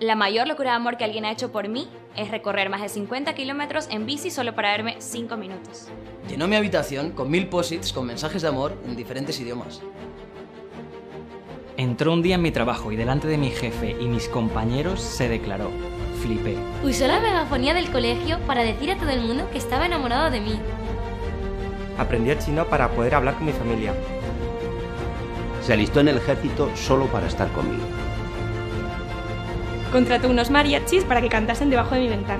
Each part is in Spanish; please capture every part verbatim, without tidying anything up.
La mayor locura de amor que alguien ha hecho por mí es recorrer más de cincuenta kilómetros en bici solo para verme cinco minutos. Llenó mi habitación con mil posits con mensajes de amor en diferentes idiomas. Entró un día en mi trabajo y delante de mi jefe y mis compañeros se declaró. Flipé. Usó la megafonía del colegio para decir a todo el mundo que estaba enamorado de mí. Aprendí el chino para poder hablar con mi familia. Se alistó en el ejército solo para estar conmigo. Contrató unos mariachis para que cantasen debajo de mi ventana.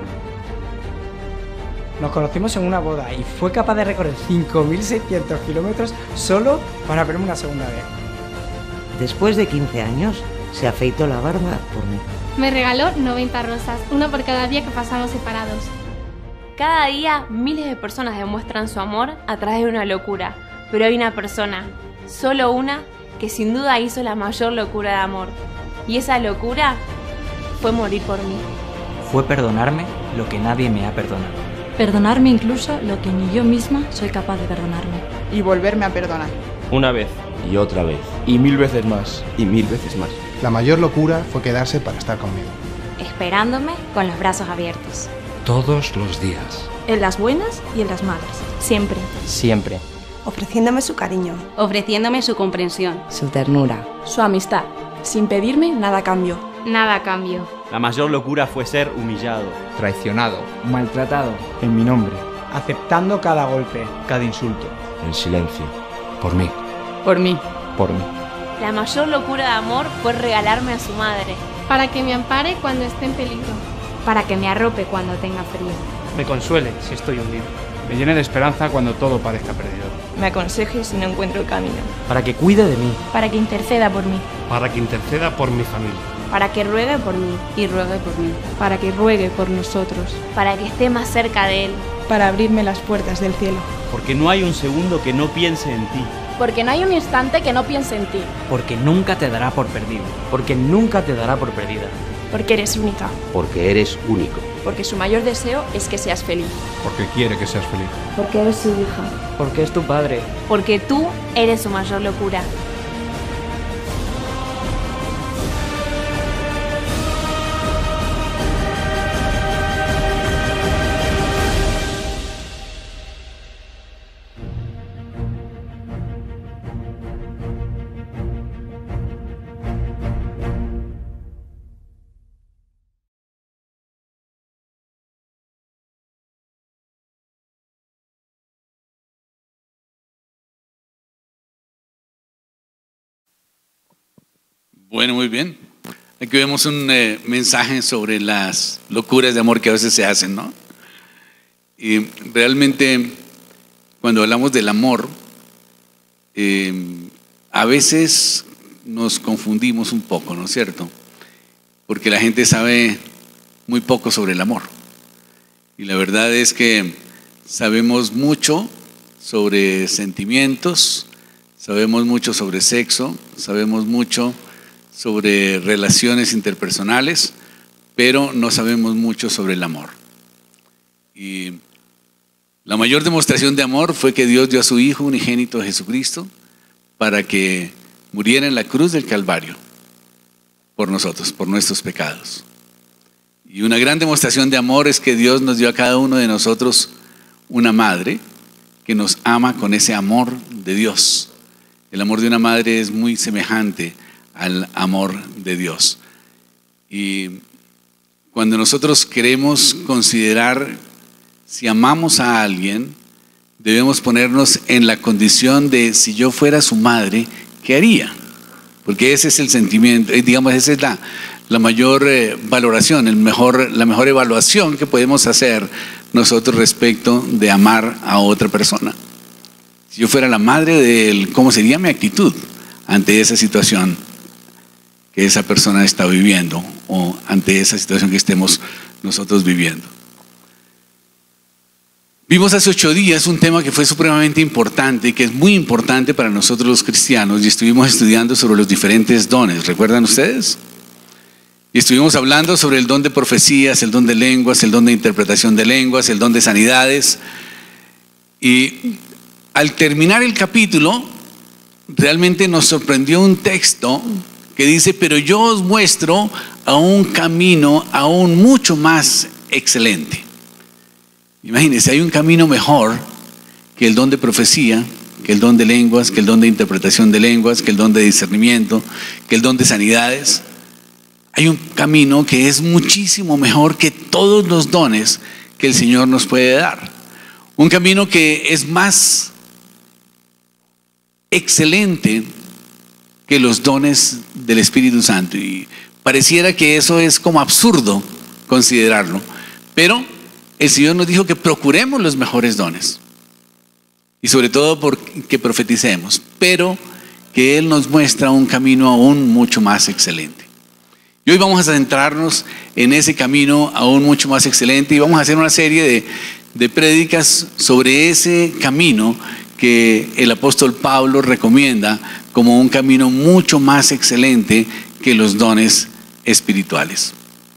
Nos conocimos en una boda y fue capaz de recorrer cinco mil seiscientos kilómetros solo para verme una segunda vez. Después de quince años, se afeitó la barba por mí. Me regaló noventa rosas, una por cada día que pasamos separados. Cada día, miles de personas demuestran su amor a través de una locura. Pero hay una persona, solo una, que sin duda hizo la mayor locura de amor. Y esa locura fue morir por mí. Fue perdonarme lo que nadie me ha perdonado. Perdonarme incluso lo que ni yo misma soy capaz de perdonarme. Y volverme a perdonar. Una vez. Y otra vez. Y mil veces más. Y mil veces más. La mayor locura fue quedarse para estar conmigo. Esperándome con los brazos abiertos. Todos los días. En las buenas y en las malas. Siempre. Siempre. Ofreciéndome su cariño. Ofreciéndome su comprensión. Su ternura. Su amistad. Sin pedirme nada a cambio. Nada a cambio. La mayor locura fue ser humillado, traicionado, maltratado en mi nombre, aceptando cada golpe, cada insulto, en silencio, por mí. Por mí. Por mí. La mayor locura de amor fue regalarme a su madre. Para que me ampare cuando esté en peligro. Para que me arrope cuando tenga frío. Me consuele si estoy hundido. Me llene de esperanza cuando todo parezca perdido. Me aconseje si no encuentro el camino. Para que cuide de mí. Para que interceda por mí. Para que interceda por mi familia. Para que ruegue por mí. Y ruegue por mí. Para que ruegue por nosotros. Para que esté más cerca de él. Para abrirme las puertas del cielo. Porque no hay un segundo que no piense en ti. Porque no hay un instante que no piense en ti. Porque nunca te dará por perdido. Porque nunca te dará por perdida. Porque eres única. Porque eres único. Porque su mayor deseo es que seas feliz. Porque quiere que seas feliz. Porque eres su hija. Porque es tu padre. Porque tú eres su mayor locura. Bueno, muy bien. Aquí vemos un eh, mensaje sobre las locuras de amor que a veces se hacen, ¿no? Y realmente cuando hablamos del amor, eh, a veces nos confundimos un poco, ¿no es cierto? Porque la gente sabe muy poco sobre el amor. Y la verdad es que sabemos mucho sobre sentimientos, sabemos mucho sobre sexo, sabemos mucho sobre relaciones interpersonales, pero no sabemos mucho sobre el amor. Y la mayor demostración de amor fue que Dios dio a su Hijo unigénito Jesucristo para que muriera en la cruz del Calvario por nosotros, por nuestros pecados. Y una gran demostración de amor es que Dios nos dio a cada uno de nosotros una madre que nos ama con ese amor de Dios. El amor de una madre es muy semejante al amor de Dios. Y cuando nosotros queremos considerar si amamos a alguien, debemos ponernos en la condición de si yo fuera su madre, ¿qué haría? Porque ese es el sentimiento, digamos, esa es la, la mayor eh, valoración, el mejor, la mejor evaluación que podemos hacer nosotros respecto de amar a otra persona. Si yo fuera la madre de él, ¿cómo sería mi actitud ante esa situación que esa persona está viviendo o ante esa situación que estemos nosotros viviendo? Vimos hace ocho días un tema que fue supremamente importante y que es muy importante para nosotros los cristianos, y estuvimos estudiando sobre los diferentes dones. ¿Recuerdan ustedes? Y estuvimos hablando sobre el don de profecías, el don de lenguas, el don de interpretación de lenguas, el don de sanidades. Y al terminar el capítulo, realmente nos sorprendió un texto que dice, pero yo os muestro a un camino aún mucho más excelente. Imagínense, hay un camino mejor que el don de profecía, que el don de lenguas, que el don de interpretación de lenguas, que el don de discernimiento, que el don de sanidades. Hay un camino que es muchísimo mejor que todos los dones que el Señor nos puede dar. Un camino que es más excelente que los dones del Espíritu Santo. Y pareciera que eso es como absurdo considerarlo, pero el Señor nos dijo que procuremos los mejores dones y sobre todo porque profeticemos, pero que Él nos muestra un camino aún mucho más excelente. Y hoy vamos a centrarnos en ese camino aún mucho más excelente y vamos a hacer una serie de, de prédicas sobre ese camino que el apóstol Pablo recomienda como un camino mucho más excelente que los dones espirituales.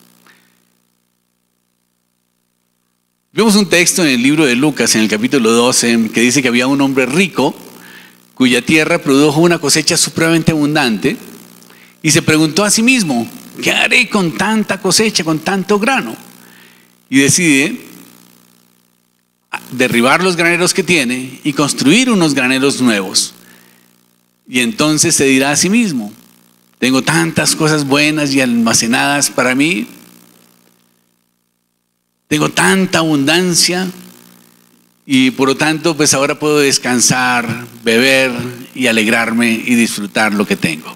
Vemos un texto en el libro de Lucas, en el capítulo doce, que dice que había un hombre rico cuya tierra produjo una cosecha supremamente abundante y se preguntó a sí mismo, ¿qué haré con tanta cosecha, con tanto grano? Y decide derribar los graneros que tiene y construir unos graneros nuevos. Y entonces se dirá a sí mismo, tengo tantas cosas buenas y almacenadas para mí, tengo tanta abundancia y por lo tanto pues ahora puedo descansar, beber y alegrarme y disfrutar lo que tengo.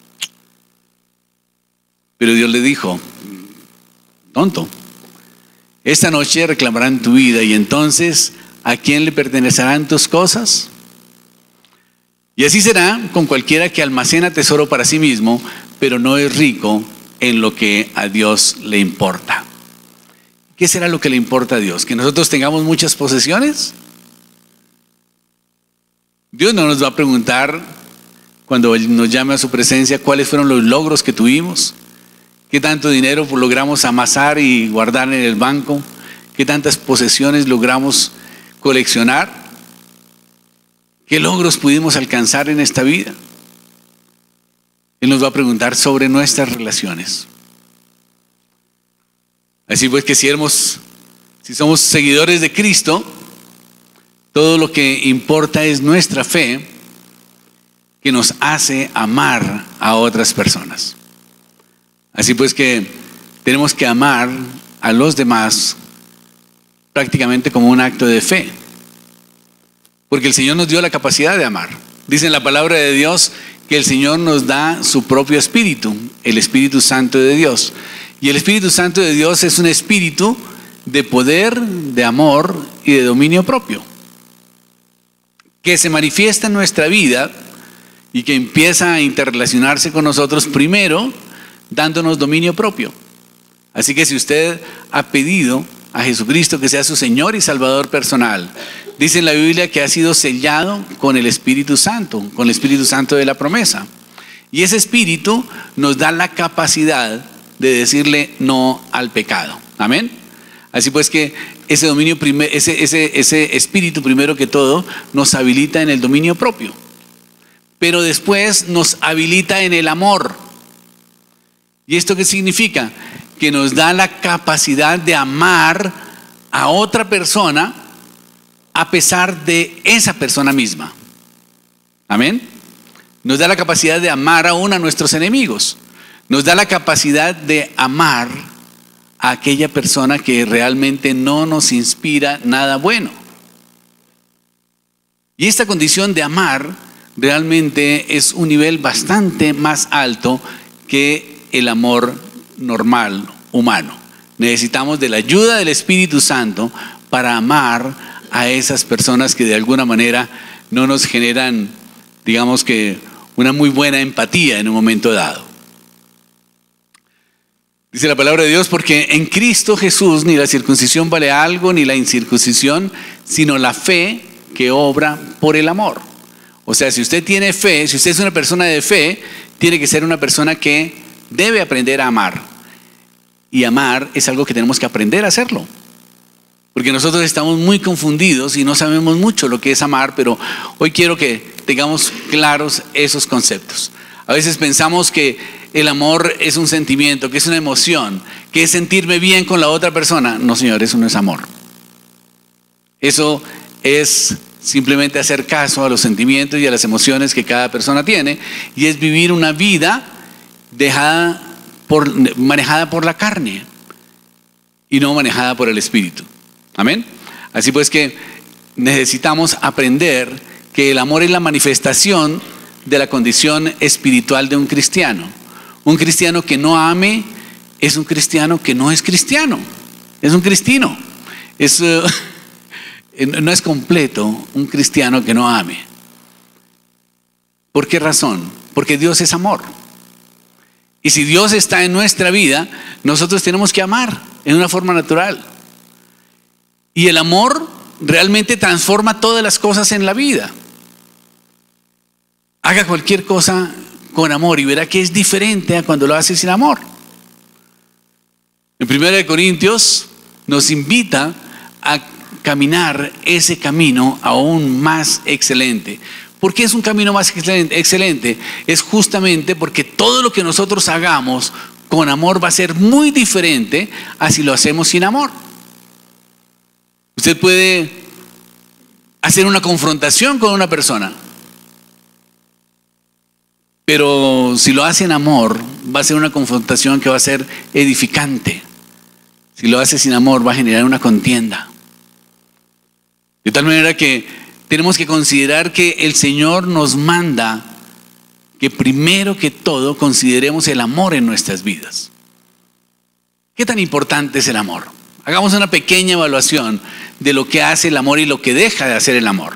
Pero Dios le dijo, tonto, esta noche reclamarán tu vida y entonces ¿a quién le pertenecerán tus cosas? Y así será con cualquiera que almacena tesoro para sí mismo, pero no es rico en lo que a Dios le importa. ¿Qué será lo que le importa a Dios? ¿Que nosotros tengamos muchas posesiones? Dios no nos va a preguntar cuando nos llame a su presencia cuáles fueron los logros que tuvimos, qué tanto dinero logramos amasar y guardar en el banco, qué tantas posesiones logramos coleccionar, qué logros pudimos alcanzar en esta vida. Él nos va a preguntar sobre nuestras relaciones. Así pues que si, éramos, si somos seguidores de Cristo, todo lo que importa es nuestra fe que nos hace amar a otras personas. Así pues que tenemos que amar a los demás prácticamente como un acto de fe, porque el Señor nos dio la capacidad de amar. Dice en la palabra de Dios que el Señor nos da su propio espíritu, el Espíritu Santo de Dios. Y el Espíritu Santo de Dios es un espíritu de poder, de amor y de dominio propio, que se manifiesta en nuestra vida y que empieza a interrelacionarse con nosotros primero, dándonos dominio propio. Así que si usted ha pedido a Jesucristo que sea su Señor y Salvador personal, dice en la Biblia que ha sido sellado con el Espíritu Santo, con el Espíritu Santo de la promesa. Y ese Espíritu nos da la capacidad de decirle no al pecado. Amén. Así pues que ese dominio primer, ese, ese, ese espíritu primero que todo nos habilita en el dominio propio, pero después nos habilita en el amor. ¿Y esto qué significa? Que nos da la capacidad de amar a otra persona a pesar de esa persona misma. Amén. Nos da la capacidad de amar aún a nuestros enemigos. Nos da la capacidad de amar a aquella persona que realmente no nos inspira nada bueno. Y esta condición de amar realmente es un nivel bastante más alto que el amor normal, humano. Necesitamos de la ayuda del Espíritu Santo para amar a esas personas que de alguna manera no nos generan, digamos que, una muy buena empatía en un momento dado. Dice la palabra de Dios, porque en Cristo Jesús ni la circuncisión vale algo, ni la incircuncisión, sino la fe que obra por el amor. O sea, si usted tiene fe, si usted es una persona de fe, tiene que ser una persona que debe aprender a amar. Y amar es algo que tenemos que aprender a hacerlo. Porque nosotros estamos muy confundidos y no sabemos mucho lo que es amar, pero hoy quiero que tengamos claros esos conceptos. A veces pensamos que el amor es un sentimiento, que es una emoción, que es sentirme bien con la otra persona. No, señor, eso no es amor. Eso es simplemente hacer caso a los sentimientos y a las emociones que cada persona tiene, y es vivir una vida dejada por, manejada por la carne y no manejada por el Espíritu. Amén. Así pues que necesitamos aprender que el amor es la manifestación de la condición espiritual de un cristiano. Un cristiano que no ame es un cristiano que no es cristiano, es un cristino. Es, uh, no es completo un cristiano que no ame. ¿Por qué razón? Porque Dios es amor. Y si Dios está en nuestra vida, nosotros tenemos que amar en una forma natural. Y el amor realmente transforma todas las cosas en la vida. Haga cualquier cosa con amor y verá que es diferente a cuando lo hace sin amor. En primera de Corintios nos invita a caminar ese camino aún más excelente. ¿Por qué es un camino más excelente? Es justamente porque todo lo que nosotros hagamos con amor va a ser muy diferente a si lo hacemos sin amor. Usted puede hacer una confrontación con una persona, pero si lo hace en amor, va a ser una confrontación que va a ser edificante. Si lo hace sin amor, va a generar una contienda. De tal manera que tenemos que considerar que el Señor nos manda que primero que todo consideremos el amor en nuestras vidas. ¿Qué tan importante es el amor? Hagamos una pequeña evaluación de lo que hace el amor y lo que deja de hacer el amor.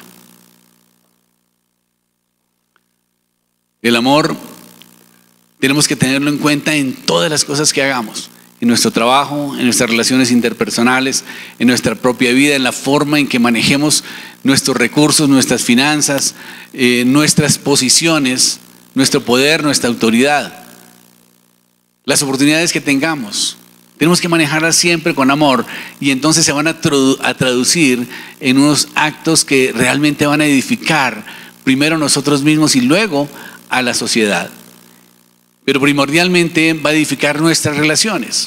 El amor tenemos que tenerlo en cuenta en todas las cosas que hagamos. En nuestro trabajo, en nuestras relaciones interpersonales, en nuestra propia vida, en la forma en que manejemos nuestros recursos, nuestras finanzas, eh, nuestras posiciones, nuestro poder, nuestra autoridad, las oportunidades que tengamos. Tenemos que manejarlas siempre con amor, y entonces se van a, tradu- a traducir en unos actos que realmente van a edificar primero nosotros mismos y luego a la sociedad. Pero primordialmente va a edificar nuestras relaciones.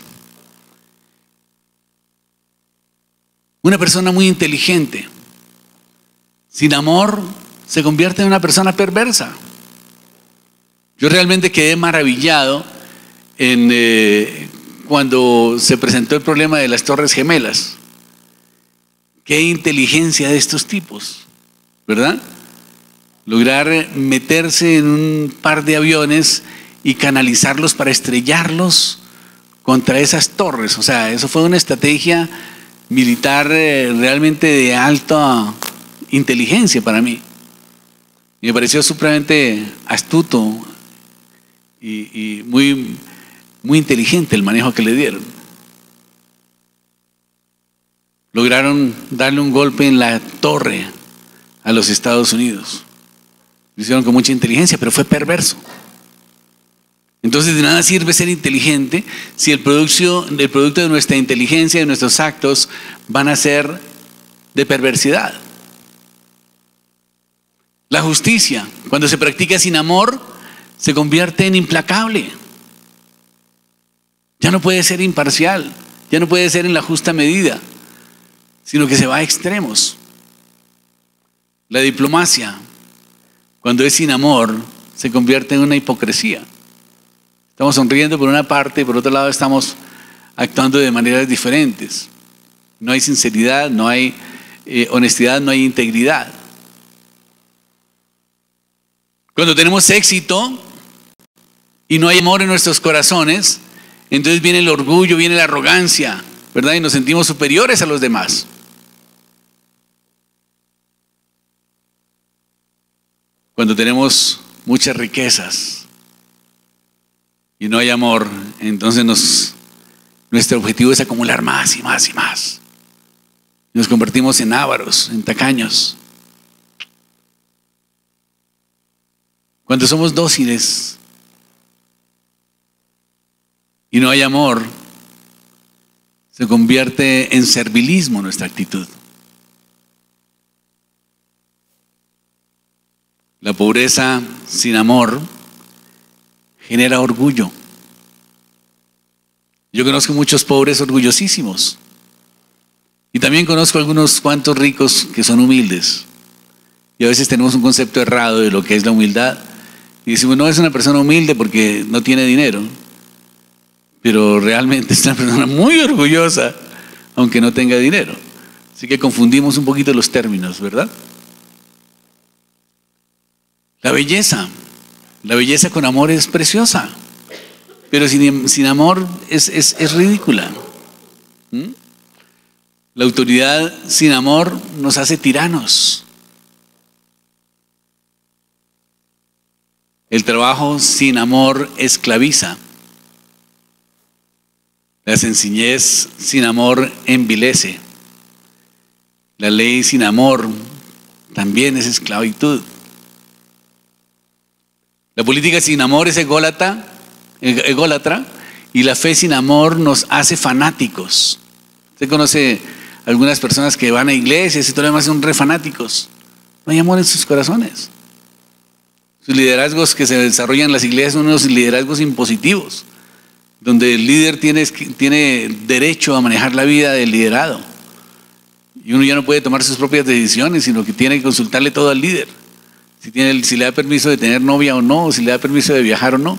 Una persona muy inteligente, sin amor, se convierte en una persona perversa. Yo realmente quedé maravillado en, eh, cuando se presentó el problema de las Torres Gemelas. Qué inteligencia de estos tipos, ¿verdad? Lograr meterse en un par de aviones y canalizarlos para estrellarlos contra esas torres. O sea, eso fue una estrategia militar eh, realmente de alta inteligencia para mí. Y me pareció supremamente astuto y, y muy, muy inteligente el manejo que le dieron. Lograron darle un golpe en la torre a los Estados Unidos. Lo hicieron con mucha inteligencia, pero fue perverso. Entonces de nada sirve ser inteligente si el producto, el producto de nuestra inteligencia, de nuestros actos, van a ser de perversidad. La justicia, cuando se practica sin amor, se convierte en implacable. Ya no puede ser imparcial, ya no puede ser en la justa medida, sino que se va a extremos. La diplomacia, cuando es sin amor, se convierte en una hipocresía. Estamos sonriendo por una parte y por otro lado estamos actuando de maneras diferentes. No hay sinceridad, no hay eh, honestidad, no hay integridad. Cuando tenemos éxito y no hay amor en nuestros corazones, entonces viene el orgullo, viene la arrogancia, ¿verdad? Y nos sentimos superiores a los demás. Cuando tenemos muchas riquezas y no hay amor, entonces nos, nuestro objetivo es acumular más y más y más. Nos convertimos en ávaros, en tacaños. Cuando somos dóciles y no hay amor, se convierte en servilismo nuestra actitud. La pobreza sin amor genera orgullo. Yo conozco muchos pobres orgullosísimos. Y también conozco algunos cuantos ricos que son humildes. Y a veces tenemos un concepto errado de lo que es la humildad. Y decimos, no, es una persona humilde porque no tiene dinero. Pero realmente es una persona muy orgullosa, aunque no tenga dinero. Así que confundimos un poquito los términos, ¿verdad? La belleza. La belleza con amor es preciosa. Pero sin, sin amor es, es, es ridícula. ¿Mm? La autoridad sin amor nos hace tiranos. El trabajo sin amor esclaviza. La sencillez sin amor envilece. La ley sin amor también es esclavitud. La política sin amor es ególatra, ególatra y la fe sin amor nos hace fanáticos. Usted conoce algunas personas que van a iglesias y todo lo demás son re fanáticos. No hay amor en sus corazones. Sus liderazgos que se desarrollan en las iglesias son unos liderazgos impositivos, donde el líder tiene, tiene derecho a manejar la vida del liderado. Y uno ya no puede tomar sus propias decisiones, sino que tiene que consultarle todo al líder. Si, tiene, si le da permiso de tener novia o no, si le da permiso de viajar o no.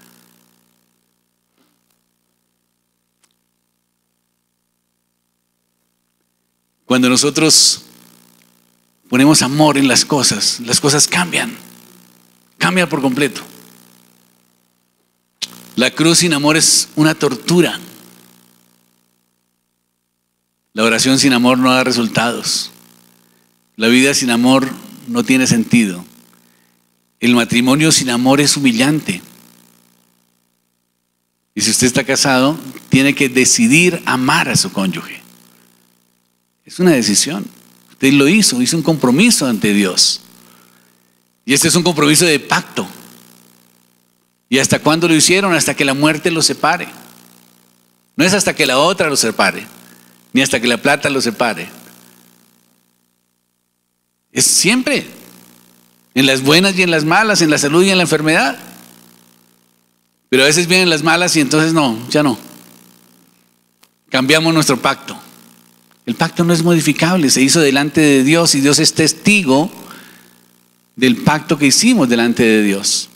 Cuando nosotros ponemos amor en las cosas, las cosas cambian. Cambian por completo. La cruz sin amor es una tortura. La oración sin amor no da resultados. La vida sin amor no tiene sentido. El matrimonio sin amor es humillante. Y si usted está casado, tiene que decidir amar a su cónyuge. Es una decisión. Usted lo hizo, hizo un compromiso ante Dios. Y este es un compromiso de pacto. ¿Y hasta cuándo lo hicieron? Hasta que la muerte los separe. No es hasta que la otra los separe, ni hasta que la plata los separe. Es siempre, en las buenas y en las malas, en la salud y en la enfermedad. Pero a veces vienen las malas y entonces no, ya no. Cambiamos nuestro pacto. El pacto no es modificable, se hizo delante de Dios y Dios es testigo del pacto que hicimos delante de Dios.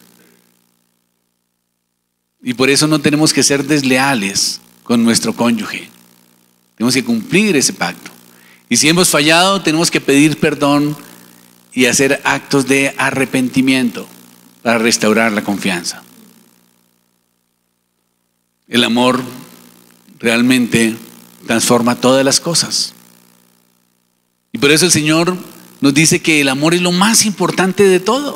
Y por eso no tenemos que ser desleales con nuestro cónyuge. Tenemos que cumplir ese pacto. Y si hemos fallado, tenemos que pedir perdón y hacer actos de arrepentimiento para restaurar la confianza. El amor realmente transforma todas las cosas. Y por eso el Señor nos dice que el amor es lo más importante de todo.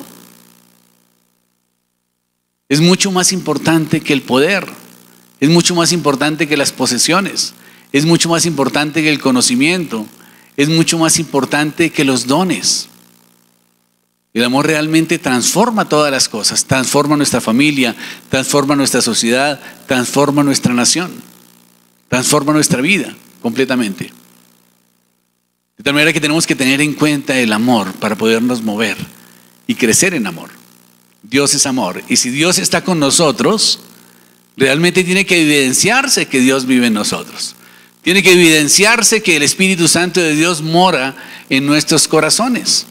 Es mucho más importante que el poder, es mucho más importante que las posesiones, es mucho más importante que el conocimiento, es mucho más importante que los dones. El amor realmente transforma todas las cosas, transforma nuestra familia, transforma nuestra sociedad, transforma nuestra nación, transforma nuestra vida completamente. De tal manera que tenemos que tener en cuenta el amor para podernos mover y crecer en amor. Dios es amor. Y si Dios está con nosotros, realmente tiene que evidenciarse que Dios vive en nosotros. Tiene que evidenciarse que el Espíritu Santo de Dios mora en nuestros corazones.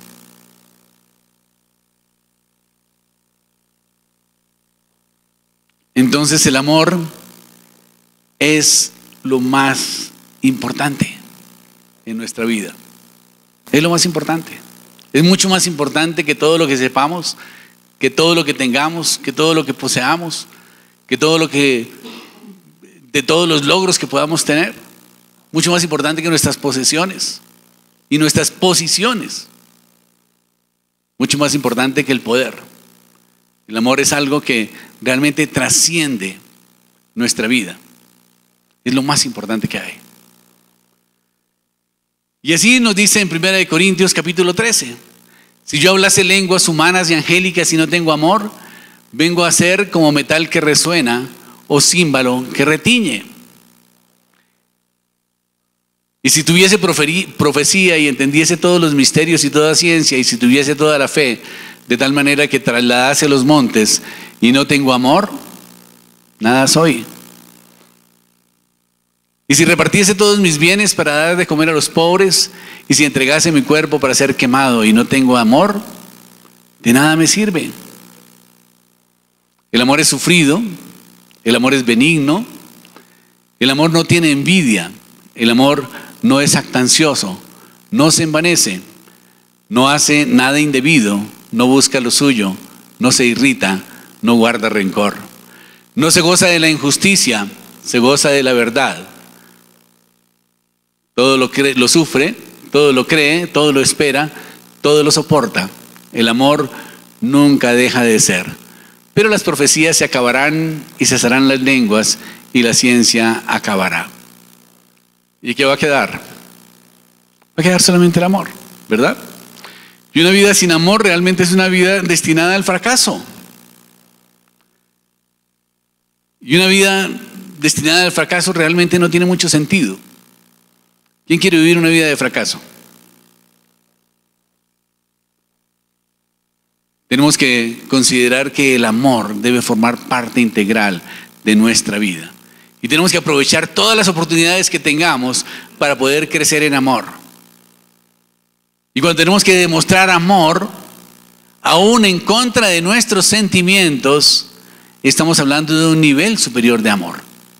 Entonces el amor es lo más importante en nuestra vida. Es lo más importante. Es mucho más importante que todo lo que sepamos, que todo lo que tengamos, que todo lo que poseamos, que todo lo que, de todos los logros que podamos tener. Mucho más importante que nuestras posesiones y nuestras posiciones. Mucho más importante que el poder. El amor es algo que realmente trasciende nuestra vida. Es lo más importante que hay. Y así nos dice en primera de Corintios capítulo trece. Si yo hablase lenguas humanas y angélicas y no tengo amor, vengo a ser como metal que resuena o címbalo que retiñe. Y si tuviese profecía y entendiese todos los misterios y toda ciencia, y si tuviese toda la fe, de tal manera que trasladase los montes y no tengo amor, nada soy. Y si repartiese todos mis bienes para dar de comer a los pobres, y si entregase mi cuerpo para ser quemado y no tengo amor, de nada me sirve. El amor es sufrido, el amor es benigno, el amor no tiene envidia, el amor no es jactancioso, no se envanece, no hace nada indebido, no busca lo suyo, no se irrita, no guarda rencor, no se goza de la injusticia, se goza de la verdad. Todo lo, cree, lo sufre, todo lo cree, todo lo espera, todo lo soporta. El amor nunca deja de ser. Pero las profecías se acabarán y cesarán las lenguas y la ciencia acabará. ¿Y qué va a quedar? Va a quedar solamente el amor, ¿verdad? Y una vida sin amor realmente es una vida destinada al fracaso. Y una vida destinada al fracaso realmente no tiene mucho sentido. ¿Quién quiere vivir una vida de fracaso? Tenemos que considerar que el amor debe formar parte integral de nuestra vida. Y tenemos que aprovechar todas las oportunidades que tengamos para poder crecer en amor. Y cuando tenemos que demostrar amor, aún en contra de nuestros sentimientos, estamos hablando de un nivel superior de amor.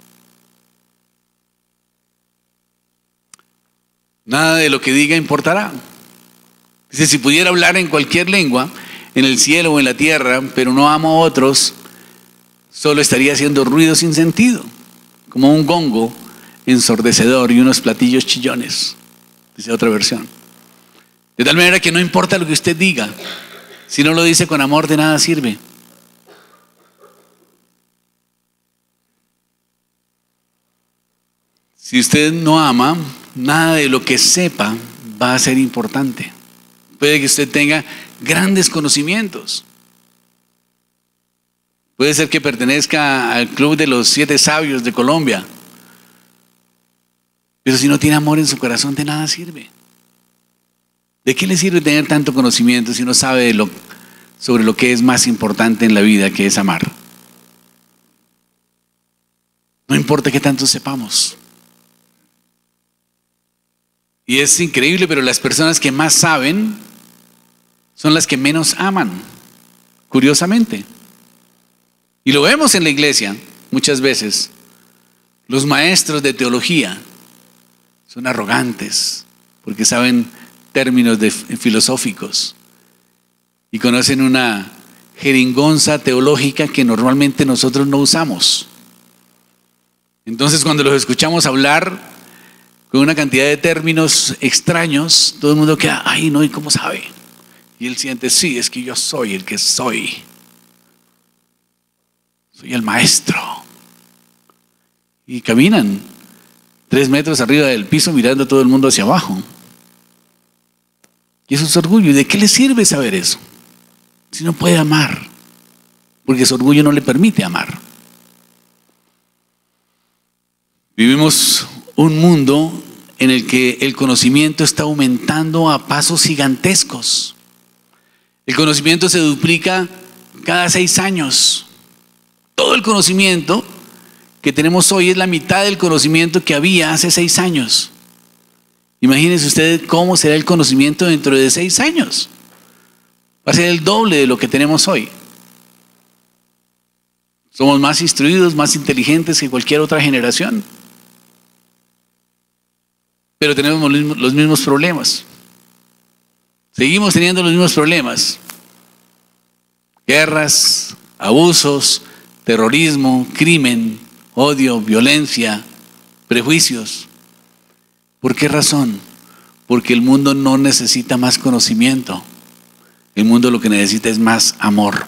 Nada de lo que diga importará. Dice, si pudiera hablar en cualquier lengua, en el cielo o en la tierra, pero no amo a otros, solo estaría haciendo ruido sin sentido, como un gongo ensordecedor y unos platillos chillones, dice otra versión. De tal manera que no importa lo que usted diga, si no lo dice con amor, de nada sirve. Si usted no ama, nada de lo que sepa va a ser importante. Puede que usted tenga grandes conocimientos. Puede ser que pertenezca al club de los siete sabios de Colombia. Pero si no tiene amor en su corazón, de nada sirve. ¿De qué le sirve tener tanto conocimiento si no sabe de lo, sobre lo que es más importante en la vida, que es amar? No importa qué tanto sepamos. Y es increíble, pero las personas que más saben son las que menos aman, curiosamente. Y lo vemos en la iglesia muchas veces. Los maestros de teología son arrogantes porque saben términos de, filosóficos y conocen una jeringonza teológica que normalmente nosotros no usamos. Entonces, cuando los escuchamos hablar con una cantidad de términos extraños, todo el mundo queda, ay no, ¿y cómo sabe? Y él siente, sí, es que yo soy el que soy. Soy el maestro. Y caminan tres metros arriba del piso mirando a todo el mundo hacia abajo. Y eso es orgullo. ¿Y de qué le sirve saber eso? Si no puede amar, porque su orgullo no le permite amar. Vivimos un mundo en el que el conocimiento está aumentando a pasos gigantescos. El conocimiento se duplica cada seis años. Todo el conocimiento que tenemos hoy es la mitad del conocimiento que había hace seis años. Imagínense ustedes cómo será el conocimiento dentro de seis años. Va a ser el doble de lo que tenemos hoy. Somos más instruidos, más inteligentes que cualquier otra generación. Pero tenemos los mismos problemas. Seguimos teniendo los mismos problemas. Guerras, abusos, terrorismo, crimen, odio, violencia, prejuicios. ¿Por qué razón? Porque el mundo no necesita más conocimiento. El mundo lo que necesita es más amor.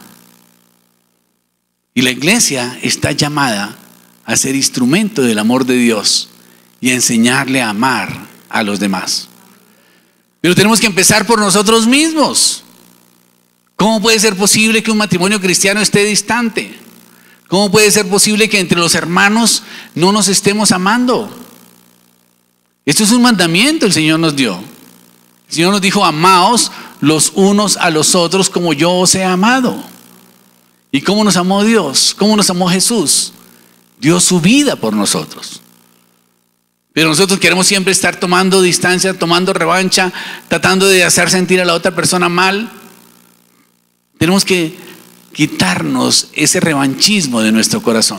Y la iglesia está llamada a ser instrumento del amor de Dios y a enseñarle a amar a los demás. Pero tenemos que empezar por nosotros mismos. ¿Cómo puede ser posible que un matrimonio cristiano esté distante? ¿Cómo puede ser posible que entre los hermanos no nos estemos amando? Esto es un mandamiento el Señor nos dio. El Señor nos dijo, amaos los unos a los otros como yo os he amado. ¿Y cómo nos amó Dios? ¿Cómo nos amó Jesús? Dio su vida por nosotros. Pero nosotros queremos siempre estar tomando distancia, tomando revancha, tratando de hacer sentir a la otra persona mal. Tenemos que quitarnos ese revanchismo de nuestro corazón.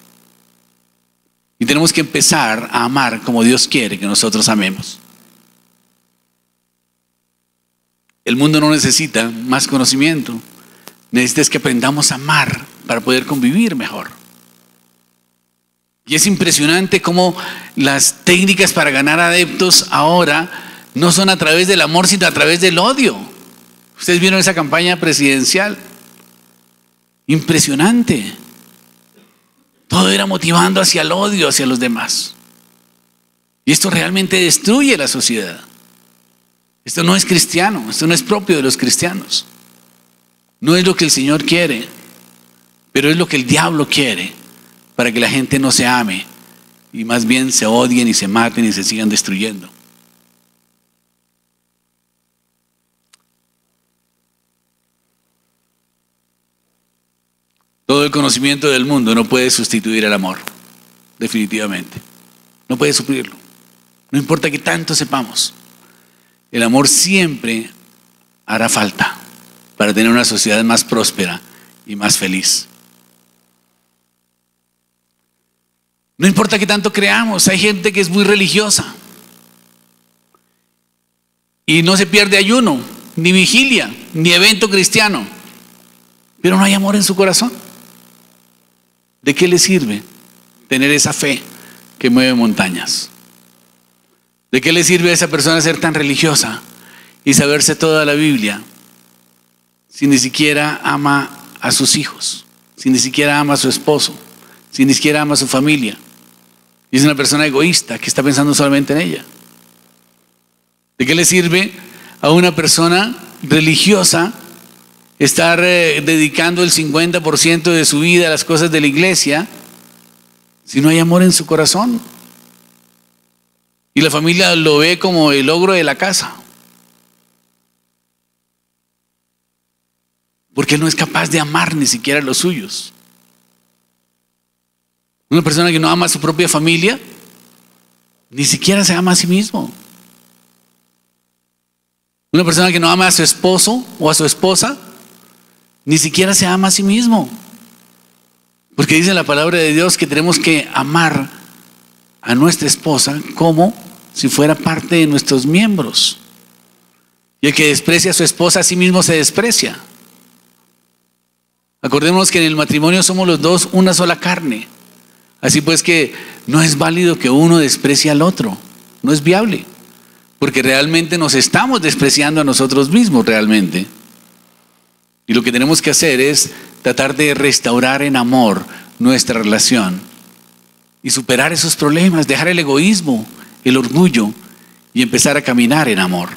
Y tenemos que empezar a amar como Dios quiere que nosotros amemos. El mundo no necesita más conocimiento. Necesita que aprendamos a amar para poder convivir mejor. Y es impresionante cómo las técnicas para ganar adeptos ahora no son a través del amor, sino a través del odio. Ustedes vieron esa campaña presidencial. Impresionante. Todo era motivando hacia el odio, hacia los demás. Y esto realmente destruye la sociedad. Esto no es cristiano, esto no es propio de los cristianos. No es lo que el Señor quiere, pero es lo que el diablo quiere para que la gente no se ame y más bien se odien y se maten y se sigan destruyendo. Todo el conocimiento del mundo no puede sustituir el amor, definitivamente. No puede suplirlo. No importa que tanto sepamos. El amor siempre hará falta para tener una sociedad más próspera y más feliz. No importa que tanto creamos, hay gente que es muy religiosa y no se pierde ayuno, ni vigilia, ni evento cristiano, pero no hay amor en su corazón. ¿De qué le sirve tener esa fe que mueve montañas? ¿De qué le sirve a esa persona ser tan religiosa y saberse toda la Biblia si ni siquiera ama a sus hijos, si ni siquiera ama a su esposo, si ni siquiera ama a su familia? Y es una persona egoísta que está pensando solamente en ella. ¿De qué le sirve a una persona religiosa estar eh, dedicando el cincuenta por ciento de su vida a las cosas de la iglesia si no hay amor en su corazón? Y la familia lo ve como el ogro de la casa, porque él no es capaz de amar ni siquiera a los suyos. Una persona que no ama a su propia familia ni siquiera se ama a sí mismo. Una persona que no ama a su esposo o a su esposa ni siquiera se ama a sí mismo, porque dice la palabra de Dios que tenemos que amar a nuestra esposa como si fuera parte de nuestros miembros. Y el que desprecia a su esposa a sí mismo se desprecia. Acordémonos que en el matrimonio somos los dos una sola carne. Así pues que no es válido que uno desprecie al otro. No es viable, porque realmente nos estamos despreciando a nosotros mismos realmente. Y lo que tenemos que hacer es tratar de restaurar en amor nuestra relación y superar esos problemas, dejar el egoísmo, el orgullo y empezar a caminar en amor.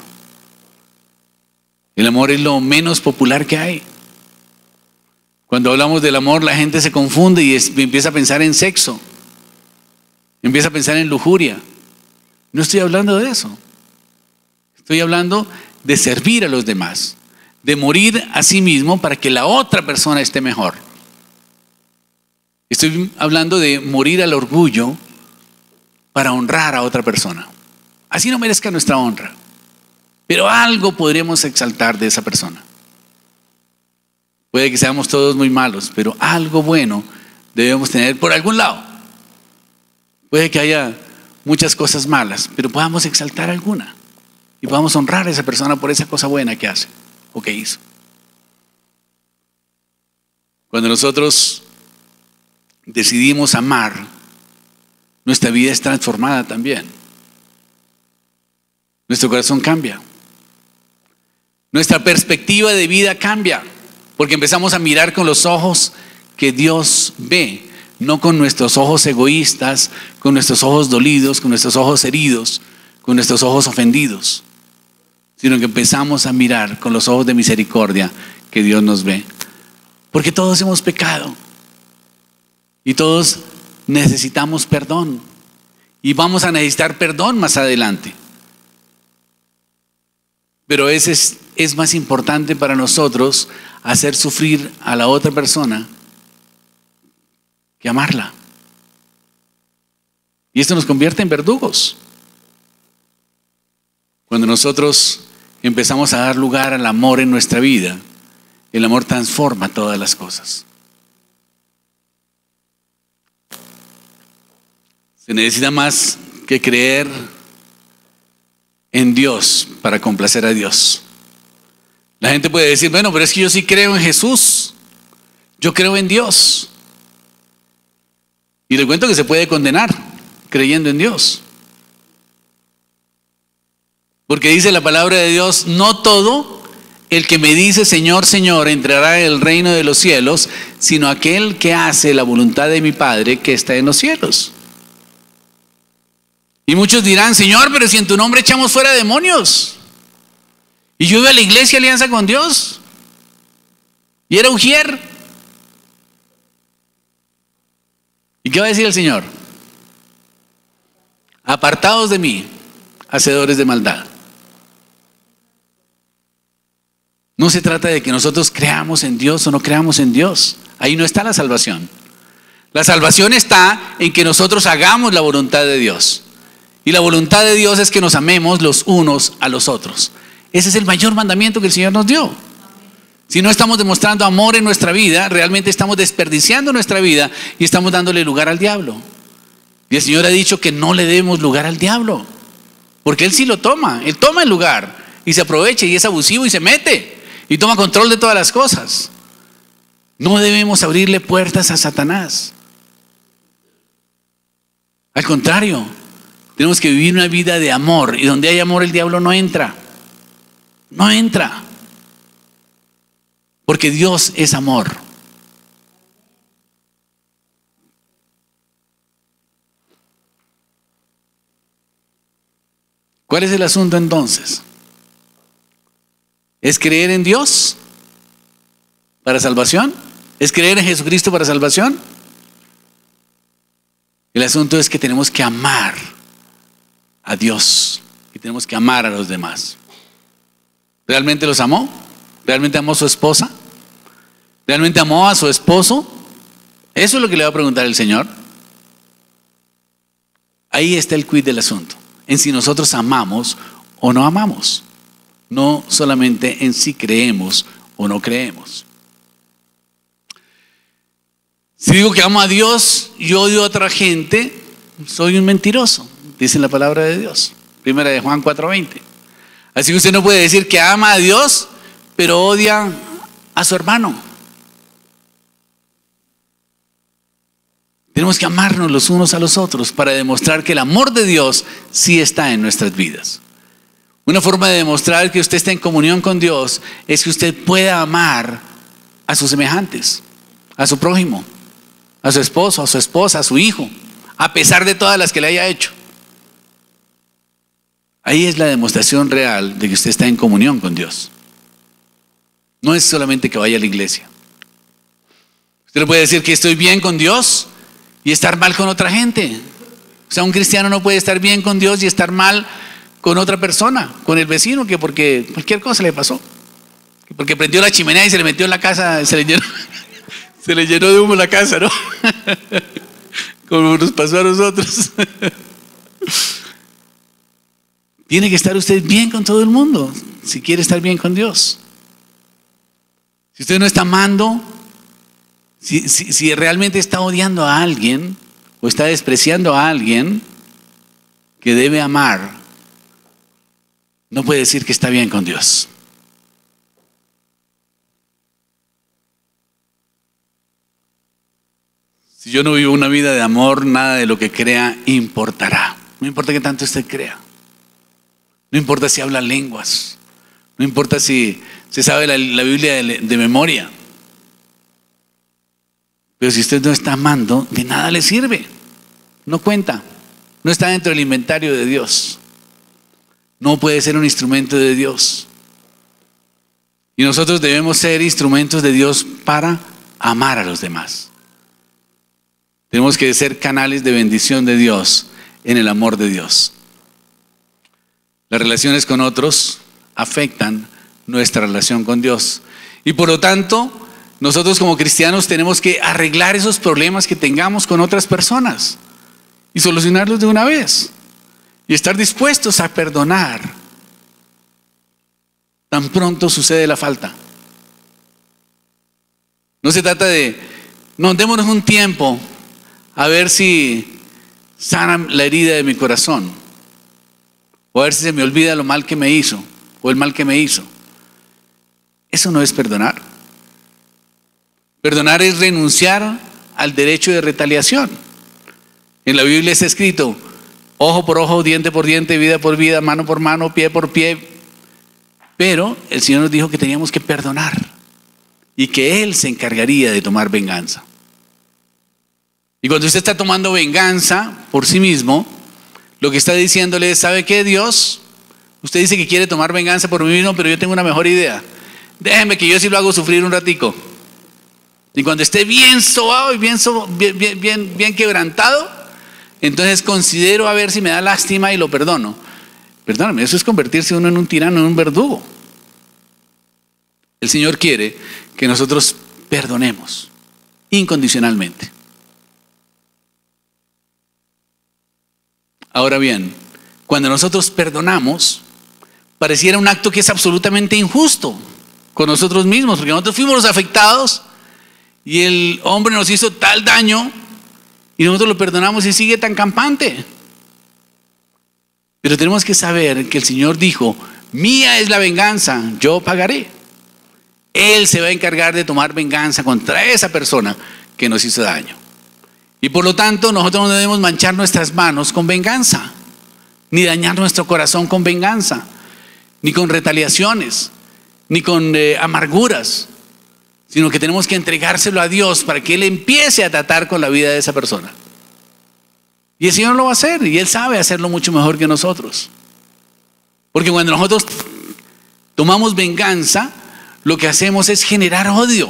El amor es lo menos popular que hay. Cuando hablamos del amor, la gente se confunde y es, empieza a pensar en sexo, empieza a pensar en lujuria. No estoy hablando de eso. Estoy hablando de servir a los demás, de morir a sí mismo para que la otra persona esté mejor. Estoy hablando de morir al orgullo para honrar a otra persona. Así no merezca nuestra honra, pero algo podríamos exaltar de esa persona. Puede que seamos todos muy malos, pero algo bueno debemos tener por algún lado. Puede que haya muchas cosas malas, pero podamos exaltar alguna y podamos honrar a esa persona por esa cosa buena que hace o que hizo. Cuando nosotros decidimos amar, nuestra vida es transformada también. Nuestro corazón cambia. Nuestra perspectiva de vida cambia, porque empezamos a mirar con los ojos que Dios ve, no con nuestros ojos egoístas, con nuestros ojos dolidos, con nuestros ojos heridos, con nuestros ojos ofendidos, sino que empezamos a mirar con los ojos de misericordia que Dios nos ve. Porque todos hemos pecado y todos necesitamos perdón y vamos a necesitar perdón más adelante. Pero ese es, es más importante para nosotros hacer sufrir a la otra persona que amarla. Y esto nos convierte en verdugos. Cuando nosotros empezamos a dar lugar al amor en nuestra vida, el amor transforma todas las cosas. Se necesita más que creer en Dios para complacer a Dios. La gente puede decir, bueno, pero es que yo sí creo en Jesús, yo creo en Dios. Y le cuento que se puede condenar creyendo en Dios. Porque dice la palabra de Dios, no todo el que me dice Señor, Señor entrará en el reino de los cielos, sino aquel que hace la voluntad de mi Padre que está en los cielos. Y muchos dirán, Señor, pero si en tu nombre echamos fuera demonios. Y yo iba a la iglesia Alianza con Dios. Y era ujier. ¿Y qué va a decir el Señor? Apartados de mí, hacedores de maldad. No se trata de que nosotros creamos en Dios o no creamos en Dios. Ahí no está la salvación. La salvación está en que nosotros hagamos la voluntad de Dios. Y la voluntad de Dios es que nos amemos los unos a los otros. Ese es el mayor mandamiento que el Señor nos dio. Si no estamos demostrando amor en nuestra vida, realmente estamos desperdiciando nuestra vida y estamos dándole lugar al diablo. Y el Señor ha dicho que no le demos lugar al diablo, porque Él sí lo toma, Él toma el lugar y se aprovecha y es abusivo y se mete y toma control de todas las cosas. No debemos abrirle puertas a Satanás. Al contrario, tenemos que vivir una vida de amor, y donde hay amor el diablo no entra. No entra. Porque Dios es amor. ¿Cuál es el asunto entonces? ¿Es creer en Dios para salvación? ¿Es creer en Jesucristo para salvación? El asunto es que tenemos que amar a Dios y tenemos que amar a los demás. ¿Realmente los amó? ¿Realmente amó a su esposa? ¿Realmente amó a su esposo? Eso es lo que le va a preguntar el Señor. Ahí está el quid del asunto, en si nosotros amamos o no amamos, no solamente en si creemos o no creemos. Si digo que amo a Dios y odio a otra gente, soy un mentiroso, dice la palabra de Dios, primera de Juan cuatro veinte. Así que usted no puede decir que ama a Dios, pero odia a su hermano. Tenemos que amarnos los unos a los otros para demostrar que el amor de Dios sí está en nuestras vidas. Una forma de demostrar que usted está en comunión con Dios es que usted pueda amar a sus semejantes, a su prójimo, a su esposo, a su esposa, a su hijo, a pesar de todas las que le haya hecho. Ahí es la demostración real de que usted está en comunión con Dios. No es solamente que vaya a la iglesia. Usted no puede decir que estoy bien con Dios y estar mal con otra gente. O sea, un cristiano no puede estar bien con Dios y estar mal con otra persona, con el vecino, que porque cualquier cosa le pasó, que porque prendió la chimenea y se le metió en la casa, se le llenó, se le llenó de humo la casa, ¿no? Como nos pasó a nosotros. Tiene que estar usted bien con todo el mundo si quiere estar bien con Dios. Si usted no está amando, si, si, si realmente está odiando a alguien o está despreciando a alguien que debe amar, no puede decir que está bien con Dios. Si yo no vivo una vida de amor, nada de lo que crea importará. No importa que tanto usted crea. No importa si habla lenguas. No importa si se sabe la, la Biblia de, de memoria. Pero si usted no está amando, de nada le sirve. No cuenta. No está dentro del inventario de Dios. No puede ser un instrumento de Dios. Y nosotros debemos ser instrumentos de Dios para amar a los demás. Tenemos que ser canales de bendición de Dios en el amor de Dios. Las relaciones con otros afectan nuestra relación con Dios. Y por lo tanto, nosotros como cristianos tenemos que arreglar esos problemas que tengamos con otras personas y solucionarlos de una vez. Y estar dispuestos a perdonar tan pronto sucede la falta. No se trata de, no, démonos un tiempo a ver si sana la herida de mi corazón, o a ver si se me olvida lo mal que me hizo, o el mal que me hizo. Eso no es perdonar. Perdonar es renunciar al derecho de retaliación. En la Biblia está escrito, ojo por ojo, diente por diente, vida por vida, mano por mano, pie por pie. Pero el Señor nos dijo que teníamos que perdonar y que Él se encargaría de tomar venganza. Y cuando usted está tomando venganza por sí mismo, lo que está diciéndole es, ¿sabe qué, Dios? Usted dice que quiere tomar venganza por mí mismo, pero yo tengo una mejor idea. Déjeme que yo sí lo hago sufrir un ratico. Y cuando esté bien sobado y bien, so, bien, bien, bien, bien quebrantado, entonces considero a ver si me da lástima y lo perdono. Perdóname, eso es convertirse uno en un tirano, en un verdugo. El Señor quiere que nosotros perdonemos incondicionalmente. Ahora bien, cuando nosotros perdonamos, pareciera un acto que es absolutamente injusto con nosotros mismos, porque nosotros fuimos los afectados y el hombre nos hizo tal daño y nosotros lo perdonamos y sigue tan campante. Pero tenemos que saber que el Señor dijo, mía es la venganza, yo pagaré. Él se va a encargar de tomar venganza contra esa persona que nos hizo daño. Y por lo tanto nosotros no debemos manchar nuestras manos con venganza, ni dañar nuestro corazón con venganza, ni con retaliaciones, ni con eh, amarguras, sino que tenemos que entregárselo a Dios para que Él empiece a tratar con la vida de esa persona. Y el Señor lo va a hacer, y Él sabe hacerlo mucho mejor que nosotros. Porque cuando nosotros tomamos venganza, lo que hacemos es generar odio.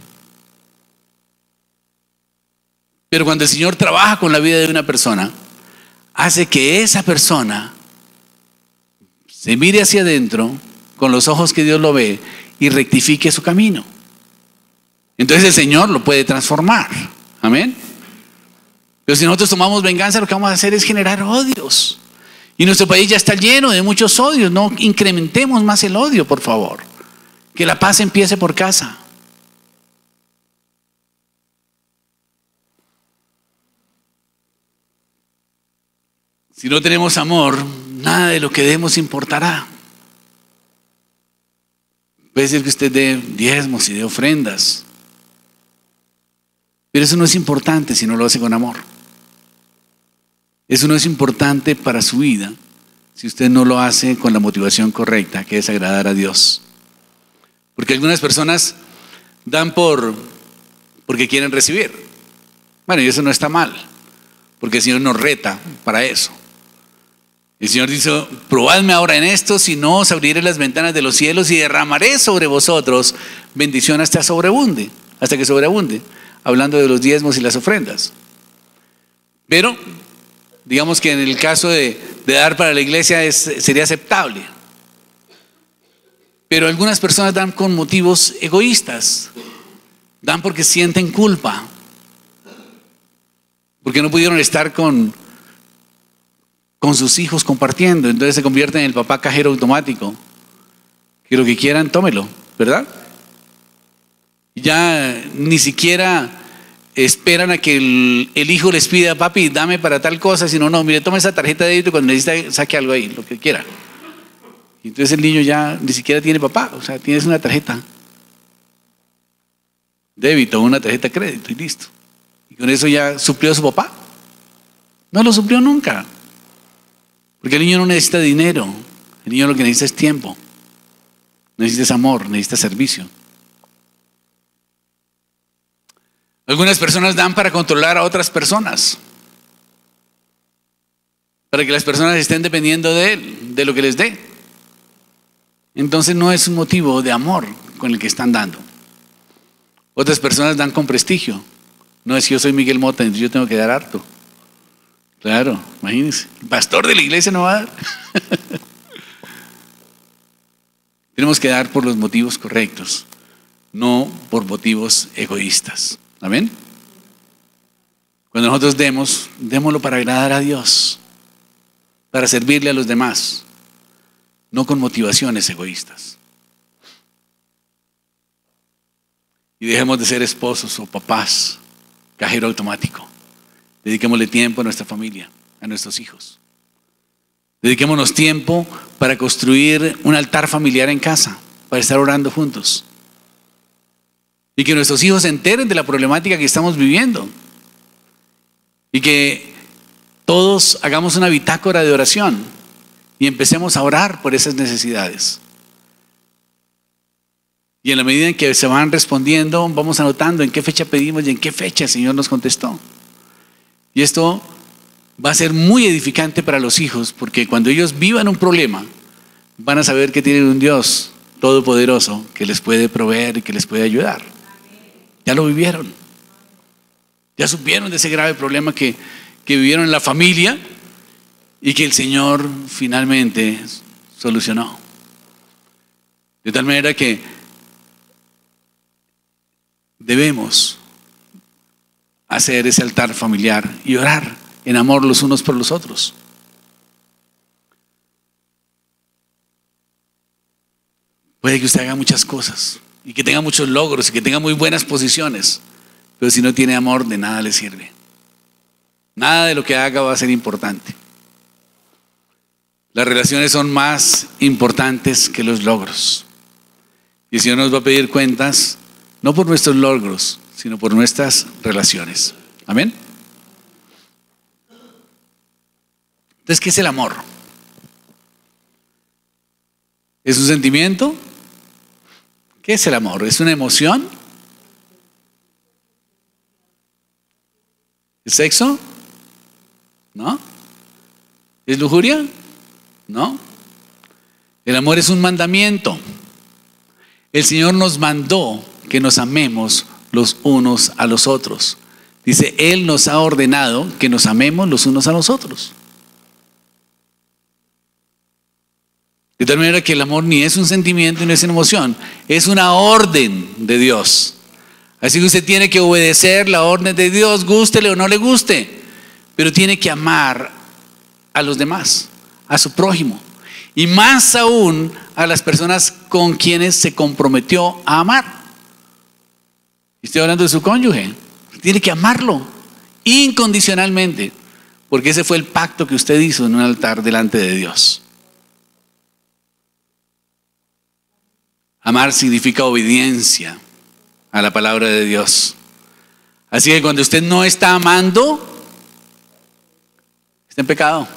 Pero cuando el Señor trabaja con la vida de una persona, hace que esa persona se mire hacia adentro con los ojos que Dios lo ve y rectifique su camino. Entonces el Señor lo puede transformar. Amén. Pero si nosotros tomamos venganza, lo que vamos a hacer es generar odios. Y nuestro país ya está lleno de muchos odios. No incrementemos más el odio, por favor. Que la paz empiece por casa. Si no tenemos amor, nada de lo que demos importará. Puede ser que usted dé diezmos y dé ofrendas, pero eso no es importante si no lo hace con amor. Eso no es importante para su vida si usted no lo hace con la motivación correcta, que es agradar a Dios. Porque algunas personas dan por porque quieren recibir. Bueno, y eso no está mal, porque el Señor nos reta para eso. El Señor dice, probadme ahora en esto, si no os abriré las ventanas de los cielos y derramaré sobre vosotros bendición hasta sobreabunde, hasta que sobreabunde, hablando de los diezmos y las ofrendas. Pero, digamos que en el caso de, de dar para la iglesia es, sería aceptable. Pero algunas personas dan con motivos egoístas, dan porque sienten culpa, porque no pudieron estar con con sus hijos compartiendo, entonces se convierten en el papá cajero automático, que lo que quieran, tómelo, ¿verdad? Ya ni siquiera esperan a que el, el hijo les pida, papi, dame para tal cosa, sino no, mire, toma esa tarjeta de débito, cuando necesita saque algo ahí, lo que quiera. Y entonces el niño ya ni siquiera tiene papá, o sea, tienes una tarjeta débito, una tarjeta crédito y listo. Y con eso ya suplió a su papá. No lo suplió nunca. Porque el niño no necesita dinero, el niño lo que necesita es tiempo, necesita amor, necesita servicio. Algunas personas dan para controlar a otras personas, para que las personas estén dependiendo de él, de lo que les dé. Entonces no es un motivo de amor con el que están dando. Otras personas dan con prestigio. No es que yo soy Miguel Mota, entonces yo tengo que dar harto. Claro, imagínense, el pastor de la iglesia no va a dar. Tenemos que dar por los motivos correctos. no por motivos egoístas. ¿Amén? Cuando nosotros demos, démoslo para agradar a Dios, para servirle a los demás, no con motivaciones egoístas. Y dejemos de ser esposos o papás, cajero automático. Dediquémosle tiempo a nuestra familia, a nuestros hijos. Dediquémonos tiempo para construir un altar familiar en casa, para estar orando juntos. Y que nuestros hijos se enteren de la problemática que estamos viviendo. Y que todos hagamos una bitácora de oración y empecemos a orar por esas necesidades. Y en la medida en que se van respondiendo, vamos anotando en qué fecha pedimos y en qué fecha el Señor nos contestó. Y esto va a ser muy edificante para los hijos, porque cuando ellos vivan un problema, van a saber que tienen un Dios todopoderoso que les puede proveer y que les puede ayudar. Ya lo vivieron. Ya supieron de ese grave problema que, que vivieron en la familia y que el Señor finalmente solucionó. De tal manera que debemos hacer ese altar familiar y orar en amor los unos por los otros. Puede que usted haga muchas cosas y que tenga muchos logros y que tenga muy buenas posiciones, pero si no tiene amor, de nada le sirve. Nada de lo que haga va a ser importante. Las relaciones son más importantes que los logros. Y el Señor nos va a pedir cuentas, no por nuestros logros, sino por nuestras relaciones. Amén. Entonces, ¿qué es el amor? ¿Es un sentimiento? ¿Qué es el amor? ¿Es una emoción? ¿Es sexo? ¿No? ¿Es lujuria? No. El amor es un mandamiento. El Señor nos mandó que nos amemos los unos a los otros. Dice, Él nos ha ordenado que nos amemos los unos a los otros. De tal manera que el amor ni es un sentimiento ni es una emoción, es una orden de Dios. Así que usted tiene que obedecer la orden de Dios, gústele o no le guste, pero tiene que amar a los demás, a su prójimo, y más aún a las personas con quienes se comprometió a amar. Estoy hablando de su cónyuge. Tiene que amarlo incondicionalmente, porque ese fue el pacto que usted hizo en un altar delante de Dios. Amar significa obediencia a la palabra de Dios. Así que cuando usted no está amando, está en pecado.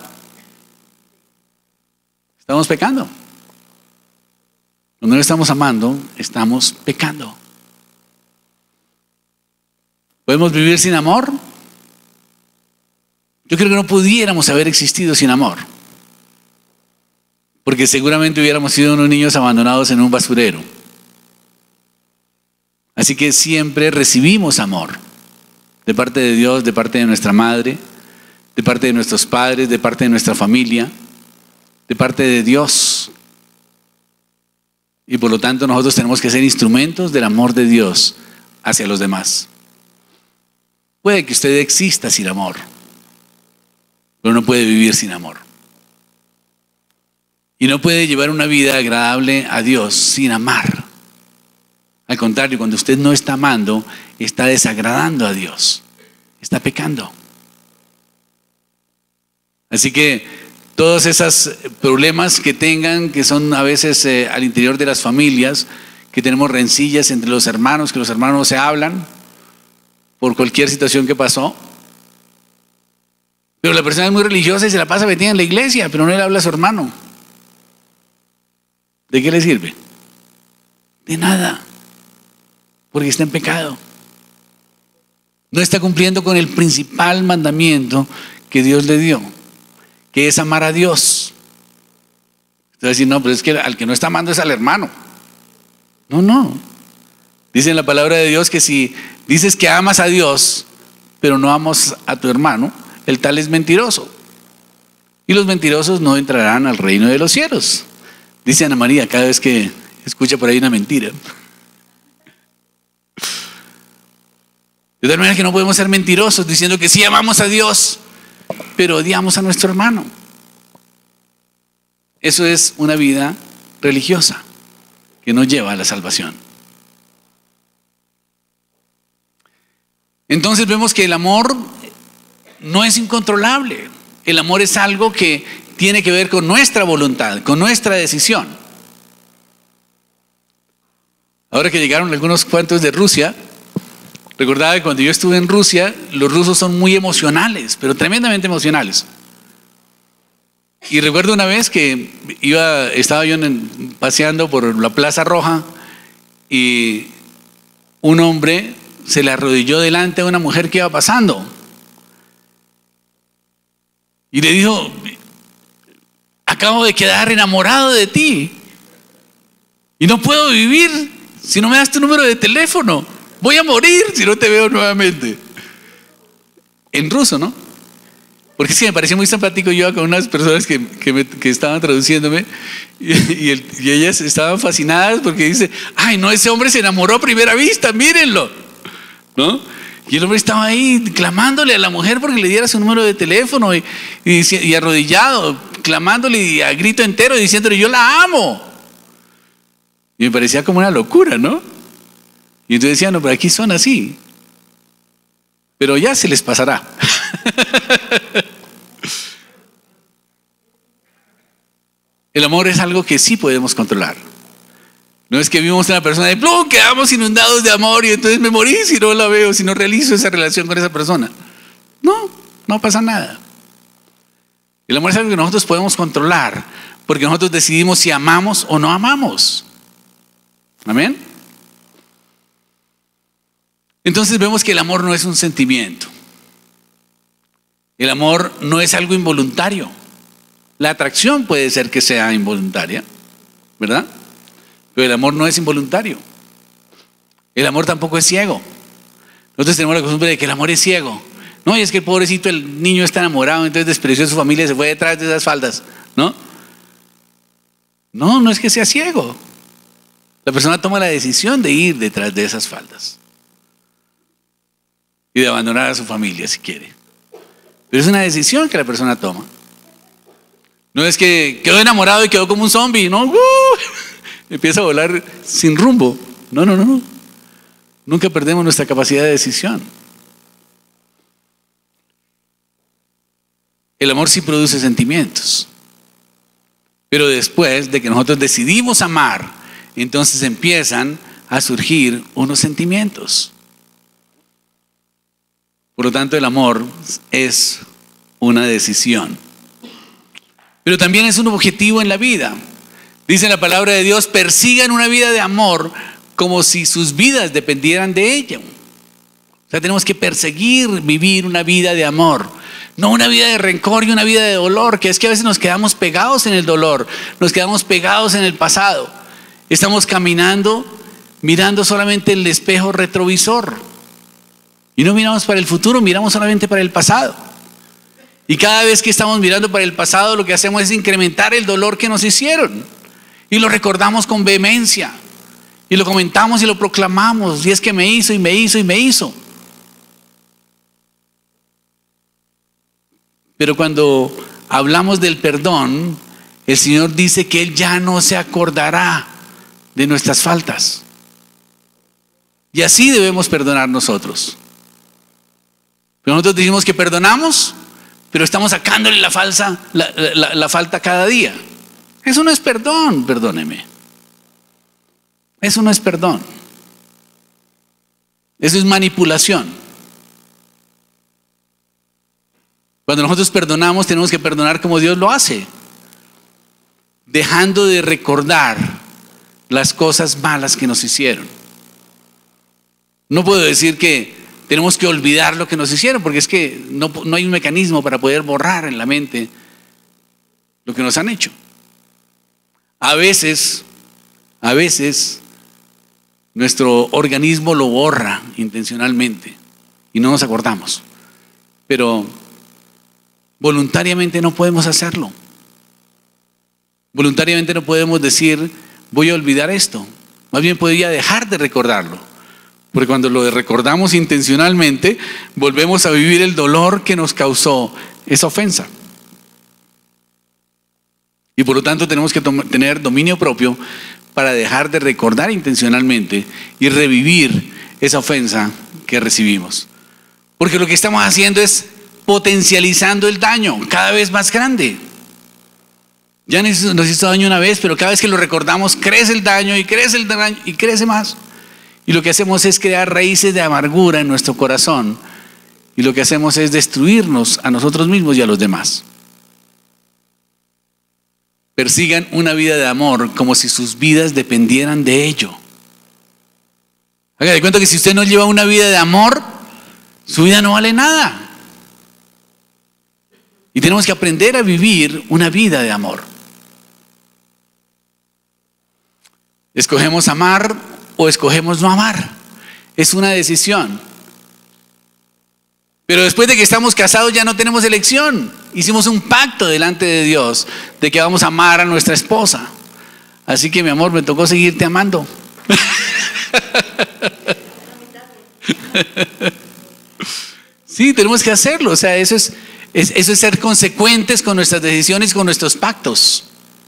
Estamos pecando. Cuando no estamos amando, estamos pecando. ¿Podemos vivir sin amor? Yo creo que no pudiéramos haber existido sin amor, porque seguramente hubiéramos sido unos niños abandonados en un basurero. Así que siempre recibimos amor de parte de Dios, de parte de nuestra madre, de parte de nuestros padres, de parte de nuestra familia, de parte de Dios. Y por lo tanto nosotros tenemos que ser instrumentos del amor de Dios hacia los demás. Puede que usted exista sin amor, pero no puede vivir sin amor. Y no puede llevar una vida agradable a Dios sin amar. Al contrario, cuando usted no está amando, está desagradando a Dios, está pecando. Así que todos esos problemas que tengan, que son a veces eh, al interior de las familias, que tenemos rencillas entre los hermanos, que los hermanos no se hablan por cualquier situación que pasó. Pero la persona es muy religiosa y se la pasa metida en la iglesia, pero no le habla a su hermano. ¿De qué le sirve? De nada, porque está en pecado. No está cumpliendo con el principal mandamiento que Dios le dio, que es amar a Dios. Usted va a decir, no, pero es que al que no está amando es al hermano. No, no. Dice en la palabra de Dios que si dices que amas a Dios, pero no amas a tu hermano, el tal es mentiroso. Y los mentirosos no entrarán al reino de los cielos. Dice Ana María cada vez que escucha por ahí una mentira. De tal manera que no podemos ser mentirosos diciendo que sí amamos a Dios, pero odiamos a nuestro hermano. Eso es una vida religiosa que no lleva a la salvación. Entonces vemos que el amor no es incontrolable. El amor es algo que tiene que ver con nuestra voluntad, con nuestra decisión. Ahora que llegaron algunos cuantos de Rusia, recordaba que cuando yo estuve en Rusia, los rusos son muy emocionales, pero tremendamente emocionales. Y recuerdo una vez que iba, estaba yo en, paseando por la Plaza Roja y un hombre se le arrodilló delante de una mujer que iba pasando y le dijo: acabo de quedar enamorado de ti y no puedo vivir si no me das tu número de teléfono, voy a morir si no te veo nuevamente. En ruso, ¿no? Porque sí, me pareció muy simpático. Yo iba con unas personas que, que, me, que estaban traduciéndome y, y, el, y ellas estaban fascinadas porque dice: ay, no, ese hombre se enamoró a primera vista, mírenlo, ¿no? Y el hombre estaba ahí clamándole a la mujer porque le diera su número de teléfono y, y, y arrodillado, clamándole a grito entero y diciéndole: yo la amo. Y me parecía como una locura, ¿no? Y entonces decía: no, pero aquí son así, pero ya se les pasará. El amor es algo que sí podemos controlar. No es que vimos a una persona de plum, quedamos inundados de amor y entonces me morí si no la veo, si no realizo esa relación con esa persona. No, no pasa nada. El amor es algo que nosotros podemos controlar, porque nosotros decidimos si amamos o no amamos. Amén. Entonces vemos que el amor no es un sentimiento. El amor no es algo involuntario. La atracción puede ser que sea involuntaria, ¿verdad? Pero el amor no es involuntario. El amor tampoco es ciego. Nosotros tenemos la costumbre de que el amor es ciego. No, y es que el pobrecito, el niño está enamorado, entonces despreció a su familia y se fue detrás de esas faldas, ¿no? No, no es que sea ciego. La persona toma la decisión de ir detrás de esas faldas y de abandonar a su familia si quiere. Pero es una decisión que la persona toma. No es que quedó enamorado y quedó como un zombie, ¿no? ¡Uh! Empieza a volar sin rumbo. No, no, no. Nunca perdemos nuestra capacidad de decisión. El amor sí produce sentimientos. Pero después de que nosotros decidimos amar, entonces empiezan a surgir unos sentimientos. Por lo tanto, el amor es una decisión. Pero también es un objetivo en la vida. Dice la palabra de Dios: persigan una vida de amor como si sus vidas dependieran de ella. O sea, tenemos que perseguir vivir una vida de amor, no una vida de rencor y una vida de dolor, que es que a veces nos quedamos pegados en el dolor, nos quedamos pegados en el pasado. Estamos caminando mirando solamente el espejo retrovisor y no miramos para el futuro, miramos solamente para el pasado. Y cada vez que estamos mirando para el pasado, lo que hacemos es incrementar el dolor que nos hicieron. Y lo recordamos con vehemencia. Y lo comentamos y lo proclamamos. Y es que me hizo y me hizo y me hizo. Pero cuando hablamos del perdón, el Señor dice que Él ya no se acordará de nuestras faltas. Y así debemos perdonar nosotros. Pero nosotros decimos que perdonamos, pero estamos sacándole la, falsa, la, la, la falta cada día. Eso no es perdón, perdóneme. Eso no es perdón. Eso es manipulación. Cuando nosotros perdonamos, tenemos que perdonar como Dios lo hace, dejando de recordar las cosas malas que nos hicieron. No puedo decir que tenemos que olvidar lo que nos hicieron, porque es que no, no hay un mecanismo para poder borrar en la mente lo que nos han hecho. A veces, a veces, nuestro organismo lo borra intencionalmente y no nos acordamos. Pero voluntariamente no podemos hacerlo. Voluntariamente no podemos decir: voy a olvidar esto. Más bien podría dejar de recordarlo. Porque cuando lo recordamos intencionalmente, volvemos a vivir el dolor que nos causó esa ofensa. Y por lo tanto tenemos que tener dominio propio para dejar de recordar intencionalmente y revivir esa ofensa que recibimos. Porque lo que estamos haciendo es potencializando el daño cada vez más grande. Ya nos hizo daño una vez, pero cada vez que lo recordamos crece el daño y crece el daño y crece más. Y lo que hacemos es crear raíces de amargura en nuestro corazón. Y lo que hacemos es destruirnos a nosotros mismos y a los demás. Persigan una vida de amor como si sus vidas dependieran de ello. Haga de cuenta que si usted no lleva una vida de amor, su vida no vale nada. Y tenemos que aprender a vivir una vida de amor. ¿Escogemos amar o escogemos no amar? Es una decisión. Pero después de que estamos casados ya no tenemos elección. Hicimos un pacto delante de Dios de que vamos a amar a nuestra esposa. Así que mi amor, me tocó seguirte amando. Sí, tenemos que hacerlo. O sea, eso es, es, eso es ser consecuentes con nuestras decisiones, con nuestros pactos.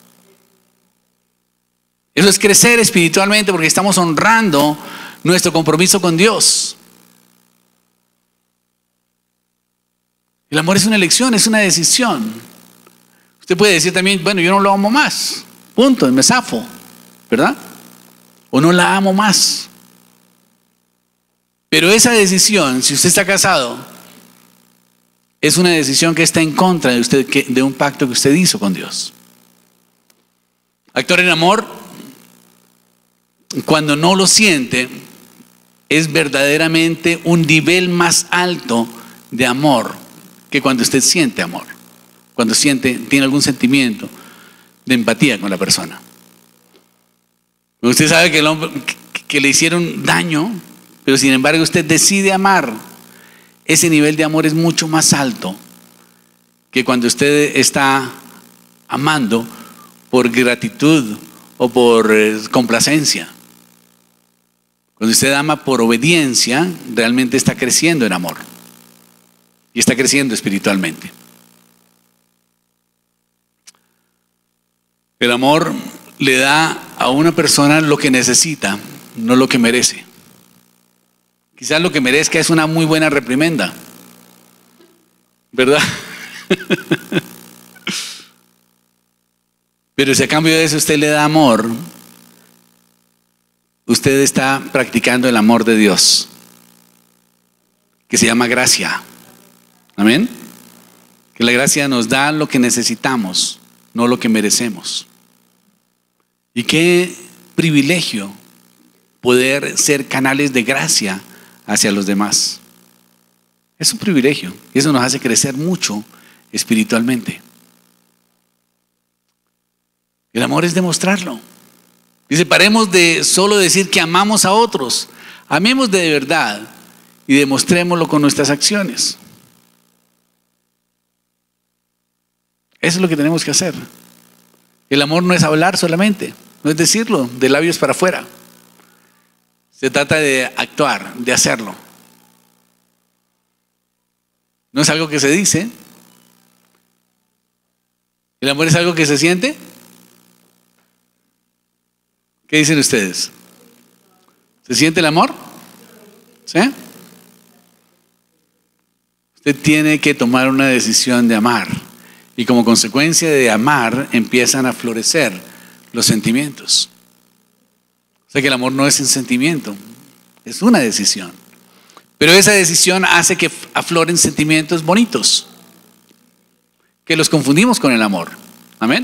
Eso es crecer espiritualmente porque estamos honrando nuestro compromiso con Dios. El amor es una elección, es una decisión. Usted puede decir también, bueno, yo no lo amo más, punto, me zafo, ¿verdad? O no la amo más. Pero esa decisión, si usted está casado, es una decisión que está en contra de usted, de un pacto que usted hizo con Dios. Actuar en amor, cuando no lo siente, es verdaderamente un nivel más alto de amor que cuando usted siente amor, cuando siente, tiene algún sentimiento de empatía con la persona. Usted sabe que, el hombre, que, que le hicieron daño, pero sin embargo usted decide amar. Ese nivel de amor es mucho más alto que cuando usted está amando por gratitud o por eh, complacencia. Cuando usted ama por obediencia, realmente está creciendo en amor. Y está creciendo espiritualmente. El amor le da a una persona lo que necesita, no lo que merece. Quizás lo que merezca es una muy buena reprimenda, ¿verdad? Pero si a cambio de eso usted le da amor, usted está practicando el amor de Dios, que se llama gracia. Amén. Que la gracia nos da lo que necesitamos, no lo que merecemos. Y qué privilegio poder ser canales de gracia hacia los demás. Es un privilegio y eso nos hace crecer mucho espiritualmente. El amor es demostrarlo. Dice, paremos de solo decir que amamos a otros, amemos de verdad y demostrémoslo con nuestras acciones. Eso es lo que tenemos que hacer. El amor no es hablar solamente, no es decirlo de labios para afuera. Se trata de actuar, de hacerlo. No es algo que se dice. ¿El amor es algo que se siente? ¿Qué dicen ustedes? ¿Se siente el amor? ¿Sí? Usted tiene que tomar una decisión de amar. Y como consecuencia de amar, empiezan a florecer los sentimientos. O sea que el amor no es un sentimiento, es una decisión. Pero esa decisión hace que afloren sentimientos bonitos, que los confundimos con el amor. Amén.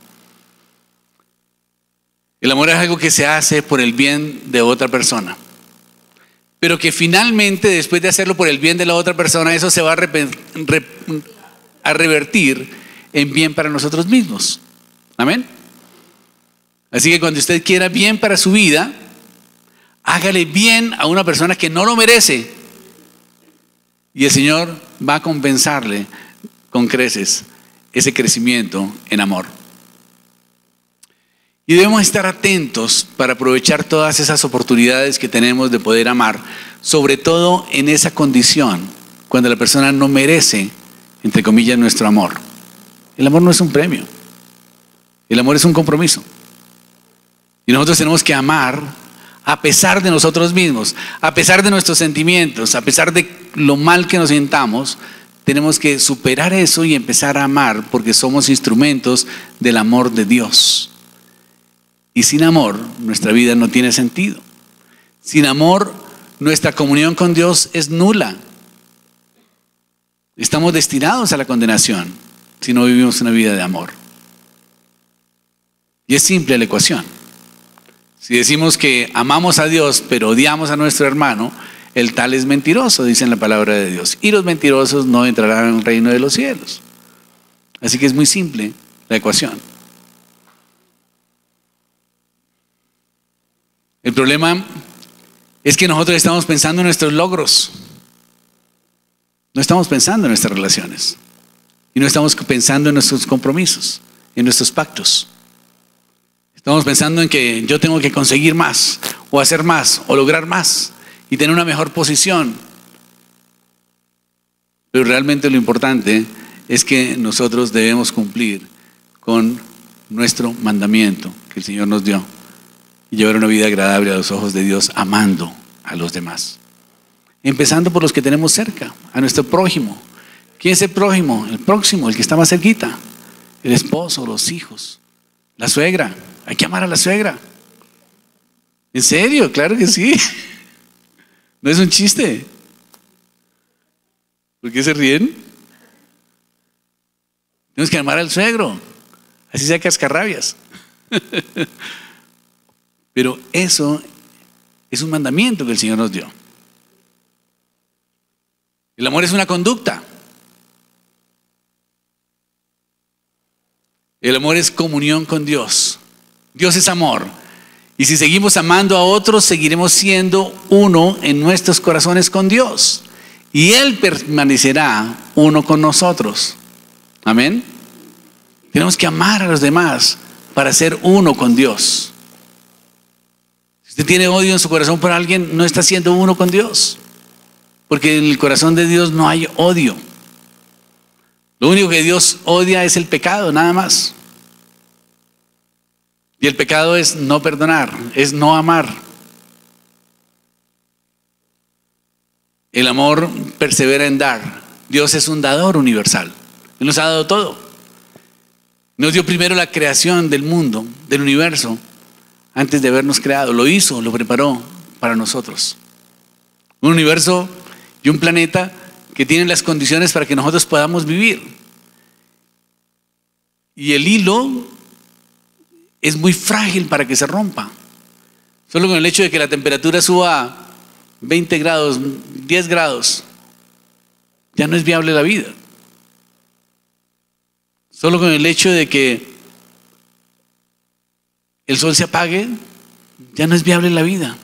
El amor es algo que se hace por el bien de otra persona, pero que finalmente, después de hacerlo por el bien de la otra persona, eso se va a, re, re, a revertir en bien para nosotros mismos. Amén. Así que cuando usted quiera bien para su vida, hágale bien a una persona que no lo merece, y el Señor va a compensarle con creces ese crecimiento en amor. Y debemos estar atentos para aprovechar todas esas oportunidades que tenemos de poder amar, sobre todo en esa condición, cuando la persona no merece, entre comillas, nuestro amor. El amor no es un premio, el amor es un compromiso. Y nosotros tenemos que amar a pesar de nosotros mismos, a pesar de nuestros sentimientos, a pesar de lo mal que nos sintamos. Tenemos que superar eso y empezar a amar, porque somos instrumentos del amor de Dios. Y sin amor, nuestra vida no tiene sentido. Sin amor, nuestra comunión con Dios es nula. Estamos destinados a la condenación si no vivimos una vida de amor. Y es simple la ecuación. Si decimos que amamos a Dios, pero odiamos a nuestro hermano, el tal es mentiroso, dice en la palabra de Dios. Y los mentirosos no entrarán en el reino de los cielos. Así que es muy simple la ecuación. El problema es que nosotros estamos pensando en nuestros logros. No estamos pensando en nuestras relaciones. Y no estamos pensando en nuestros compromisos, en nuestros pactos. Estamos pensando en que yo tengo que conseguir más, o hacer más, o lograr más, y tener una mejor posición. Pero realmente lo importante es que nosotros debemos cumplir con nuestro mandamiento que el Señor nos dio y llevar una vida agradable a los ojos de Dios, amando a los demás. Empezando por los que tenemos cerca, a nuestro prójimo. ¿Quién es el prójimo? El próximo, el que está más cerquita. El esposo, los hijos, la suegra. Hay que amar a la suegra. ¿En serio? Claro que sí. No es un chiste. ¿Por qué se ríen? Tenemos que amar al suegro, así sea cascarrabias. Pero eso es un mandamiento que el Señor nos dio. El amor es una conducta. El amor es comunión con Dios. Dios es amor. Y si seguimos amando a otros, seguiremos siendo uno en nuestros corazones con Dios. Y Él permanecerá uno con nosotros. Amén. Tenemos que amar a los demás para ser uno con Dios. Si usted tiene odio en su corazón por alguien, no está siendo uno con Dios. Porque en el corazón de Dios no hay odio. Lo único que Dios odia es el pecado, nada más. Y el pecado es no perdonar, es no amar. El amor persevera en dar. Dios es un dador universal. Él nos ha dado todo. Nos dio primero la creación del mundo, del universo, antes de habernos creado. Lo hizo, lo preparó para nosotros. Un universo y un planeta que tienen las condiciones para que nosotros podamos vivir. Y el hilo es muy frágil para que se rompa. Solo con el hecho de que la temperatura suba veinte grados, diez grados, ya no es viable la vida. Solo con el hecho de que el sol se apague, ya no es viable la vida.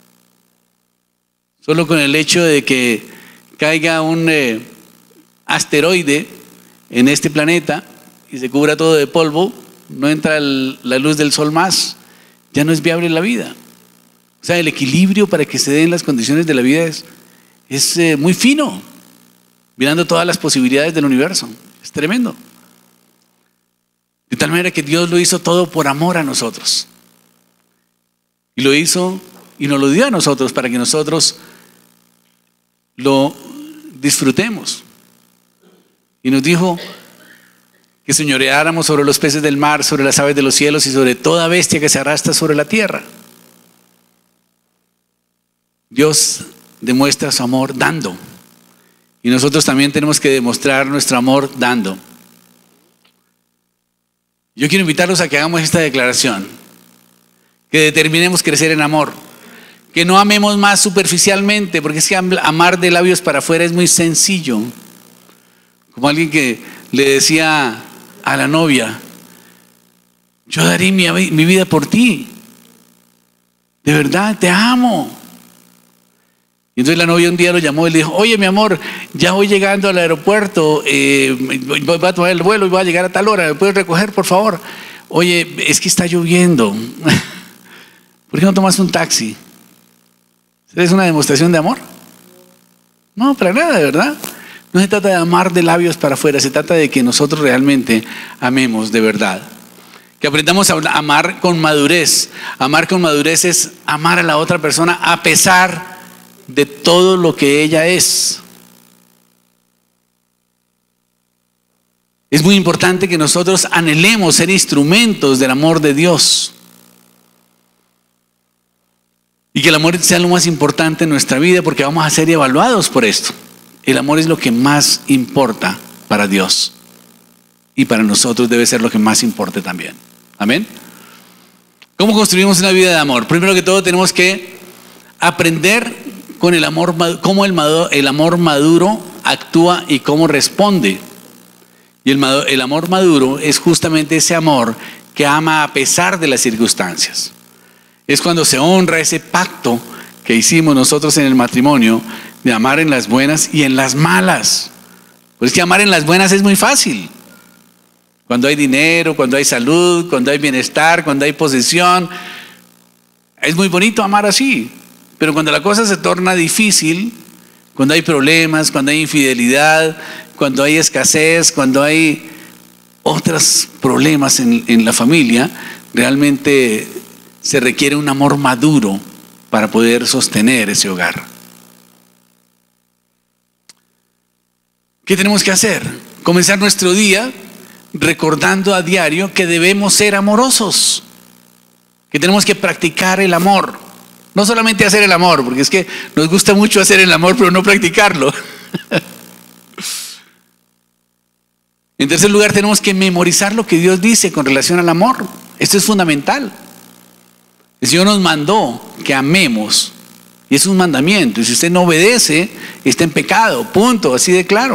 Solo con el hecho de que caiga un eh, asteroide en este planeta y se cubra todo de polvo, no entra el, la luz del sol más, ya no es viable la vida. O sea, el equilibrio para que se den las condiciones de la vida es, es eh, muy fino, mirando todas las posibilidades del universo. Es tremendo. De tal manera que Dios lo hizo todo por amor a nosotros. Y lo hizo y nos lo dio a nosotros para que nosotros lo disfrutemos. Y nos dijo que señoreáramos sobre los peces del mar, sobre las aves de los cielos y sobre toda bestia que se arrastra sobre la tierra. Dios demuestra su amor dando. Y nosotros también tenemos que demostrar nuestro amor dando. Yo quiero invitarlos a que hagamos esta declaración. Que determinemos crecer en amor. Que no amemos más superficialmente, porque es que amar de labios para afuera es muy sencillo. Como alguien que le decía a la novia: yo daré mi, mi vida por ti. De verdad, te amo. Y entonces la novia un día lo llamó y le dijo: oye, mi amor, ya voy llegando al aeropuerto, eh, voy a tomar el vuelo y voy a llegar a tal hora, ¿me puedes recoger, por favor? oye, es que está lloviendo, ¿por qué no tomas un taxi? ¿Es una demostración de amor? No, para nada, de verdad. No se trata de amar de labios para afuera, se trata de que nosotros realmente amemos de verdad. Que aprendamos a amar con madurez. Amar con madurez es amar a la otra persona a pesar de todo lo que ella es. Es muy importante que nosotros anhelemos ser instrumentos del amor de Dios. Y que el amor sea lo más importante en nuestra vida, porque vamos a ser evaluados por esto. El amor es lo que más importa para Dios. Y para nosotros debe ser lo que más importe también. Amén. ¿Cómo construimos una vida de amor? Primero que todo tenemos que aprender con el amor, cómo el, el amor maduro actúa y cómo responde. Y el, el amor maduro es justamente ese amor que ama a pesar de las circunstancias. Es cuando se honra ese pacto que hicimos nosotros en el matrimonio de amar en las buenas y en las malas. Pues que amar en las buenas es muy fácil. Cuando hay dinero, cuando hay salud, cuando hay bienestar, cuando hay posesión. Es muy bonito amar así. Pero cuando la cosa se torna difícil, cuando hay problemas, cuando hay infidelidad, cuando hay escasez, cuando hay otros problemas en, en la familia, realmente se requiere un amor maduro para poder sostener ese hogar. ¿Qué tenemos que hacer? Comenzar nuestro día recordando a diario que debemos ser amorosos, que tenemos que practicar el amor. No solamente hacer el amor, porque es que nos gusta mucho hacer el amor, pero no practicarlo. En tercer lugar, tenemos que memorizar lo que Dios dice con relación al amor. Esto es fundamental. El Señor nos mandó que amemos, y es un mandamiento, y si usted no obedece, está en pecado, punto, así de claro.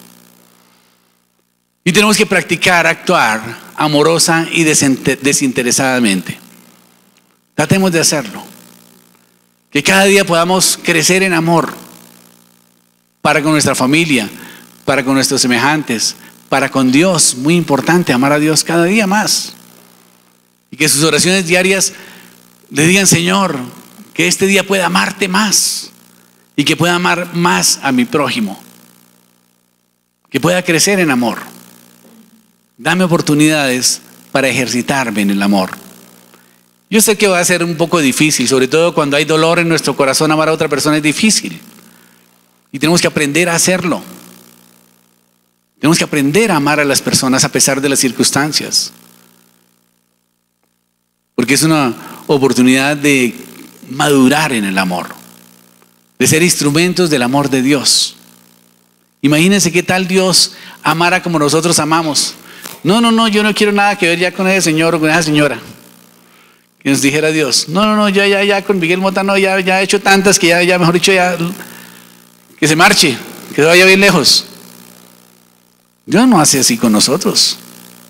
Y tenemos que practicar, actuar amorosa y desinteresadamente. Tratemos de hacerlo. Que cada día podamos crecer en amor para con nuestra familia, para con nuestros semejantes, para con Dios. Muy importante amar a Dios cada día más. Y que sus oraciones diarias le digan: Señor, que este día pueda amarte más y que pueda amar más a mi prójimo, que pueda crecer en amor. Dame oportunidades para ejercitarme en el amor. Yo sé que va a ser un poco difícil, sobre todo cuando hay dolor en nuestro corazón. Amar a otra persona es difícil y tenemos que aprender a hacerlo. Tenemos que aprender a amar a las personas a pesar de las circunstancias, porque es una oportunidad de madurar en el amor, de ser instrumentos del amor de Dios. Imagínense qué tal Dios amara como nosotros amamos. No, no, no, yo no quiero nada que ver ya con ese señor o con esa señora. Que nos dijera Dios: no, no, no, ya, ya, ya con Miguel Mota no, ya, ya he hecho tantas que ya, ya, mejor dicho, ya, que se marche, que se vaya bien lejos. Dios no hace así con nosotros.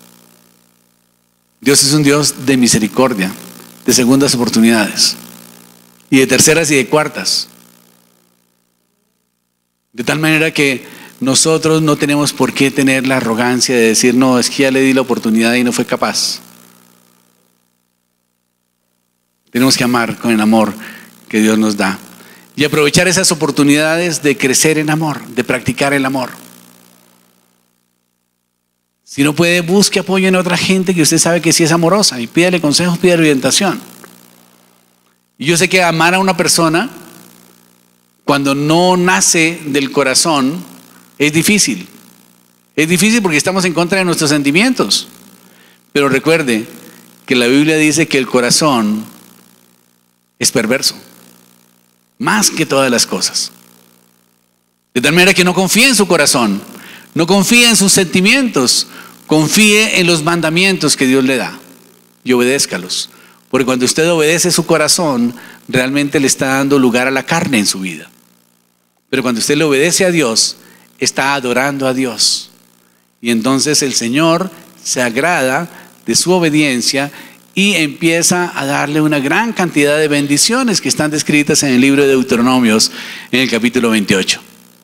Dios es un Dios de misericordia, de segundas oportunidades y de terceras y de cuartas. De tal manera que nosotros no tenemos por qué tener la arrogancia de decir: no, es que ya le di la oportunidad y no fue capaz. Tenemos que amar con el amor que Dios nos da y aprovechar esas oportunidades de crecer en amor, de practicar el amor. Si no puede, busque apoyo en otra gente que usted sabe que sí es amorosa y pídale consejos, pídale orientación. Y yo sé que amar a una persona cuando no nace del corazón es difícil. Es difícil porque estamos en contra de nuestros sentimientos. Pero recuerde que la Biblia dice que el corazón es perverso, más que todas las cosas. De tal manera que no confíe en su corazón, no confíe en sus sentimientos, confíe en los mandamientos que Dios le da y obedézcalos. Porque cuando usted obedece su corazón, realmente le está dando lugar a la carne en su vida. Pero cuando usted le obedece a Dios, está adorando a Dios. Y entonces el Señor se agrada de su obediencia y empieza a darle una gran cantidad de bendiciones que están descritas en el libro de Deuteronomios, en el capítulo veintiocho.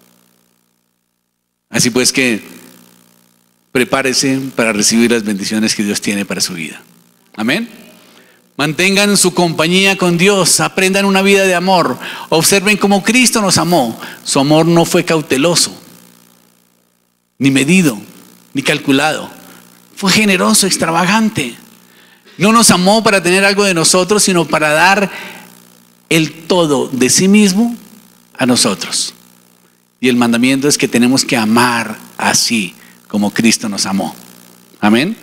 Así pues que prepárese para recibir las bendiciones que Dios tiene para su vida. Amén. Mantengan su compañía con Dios, aprendan una vida de amor, observen cómo Cristo nos amó. Su amor no fue cauteloso, ni medido, ni calculado. Fue generoso, extravagante. No nos amó para tener algo de nosotros, sino para dar el todo de sí mismo a nosotros. Y el mandamiento es que tenemos que amar así como Cristo nos amó. Amén.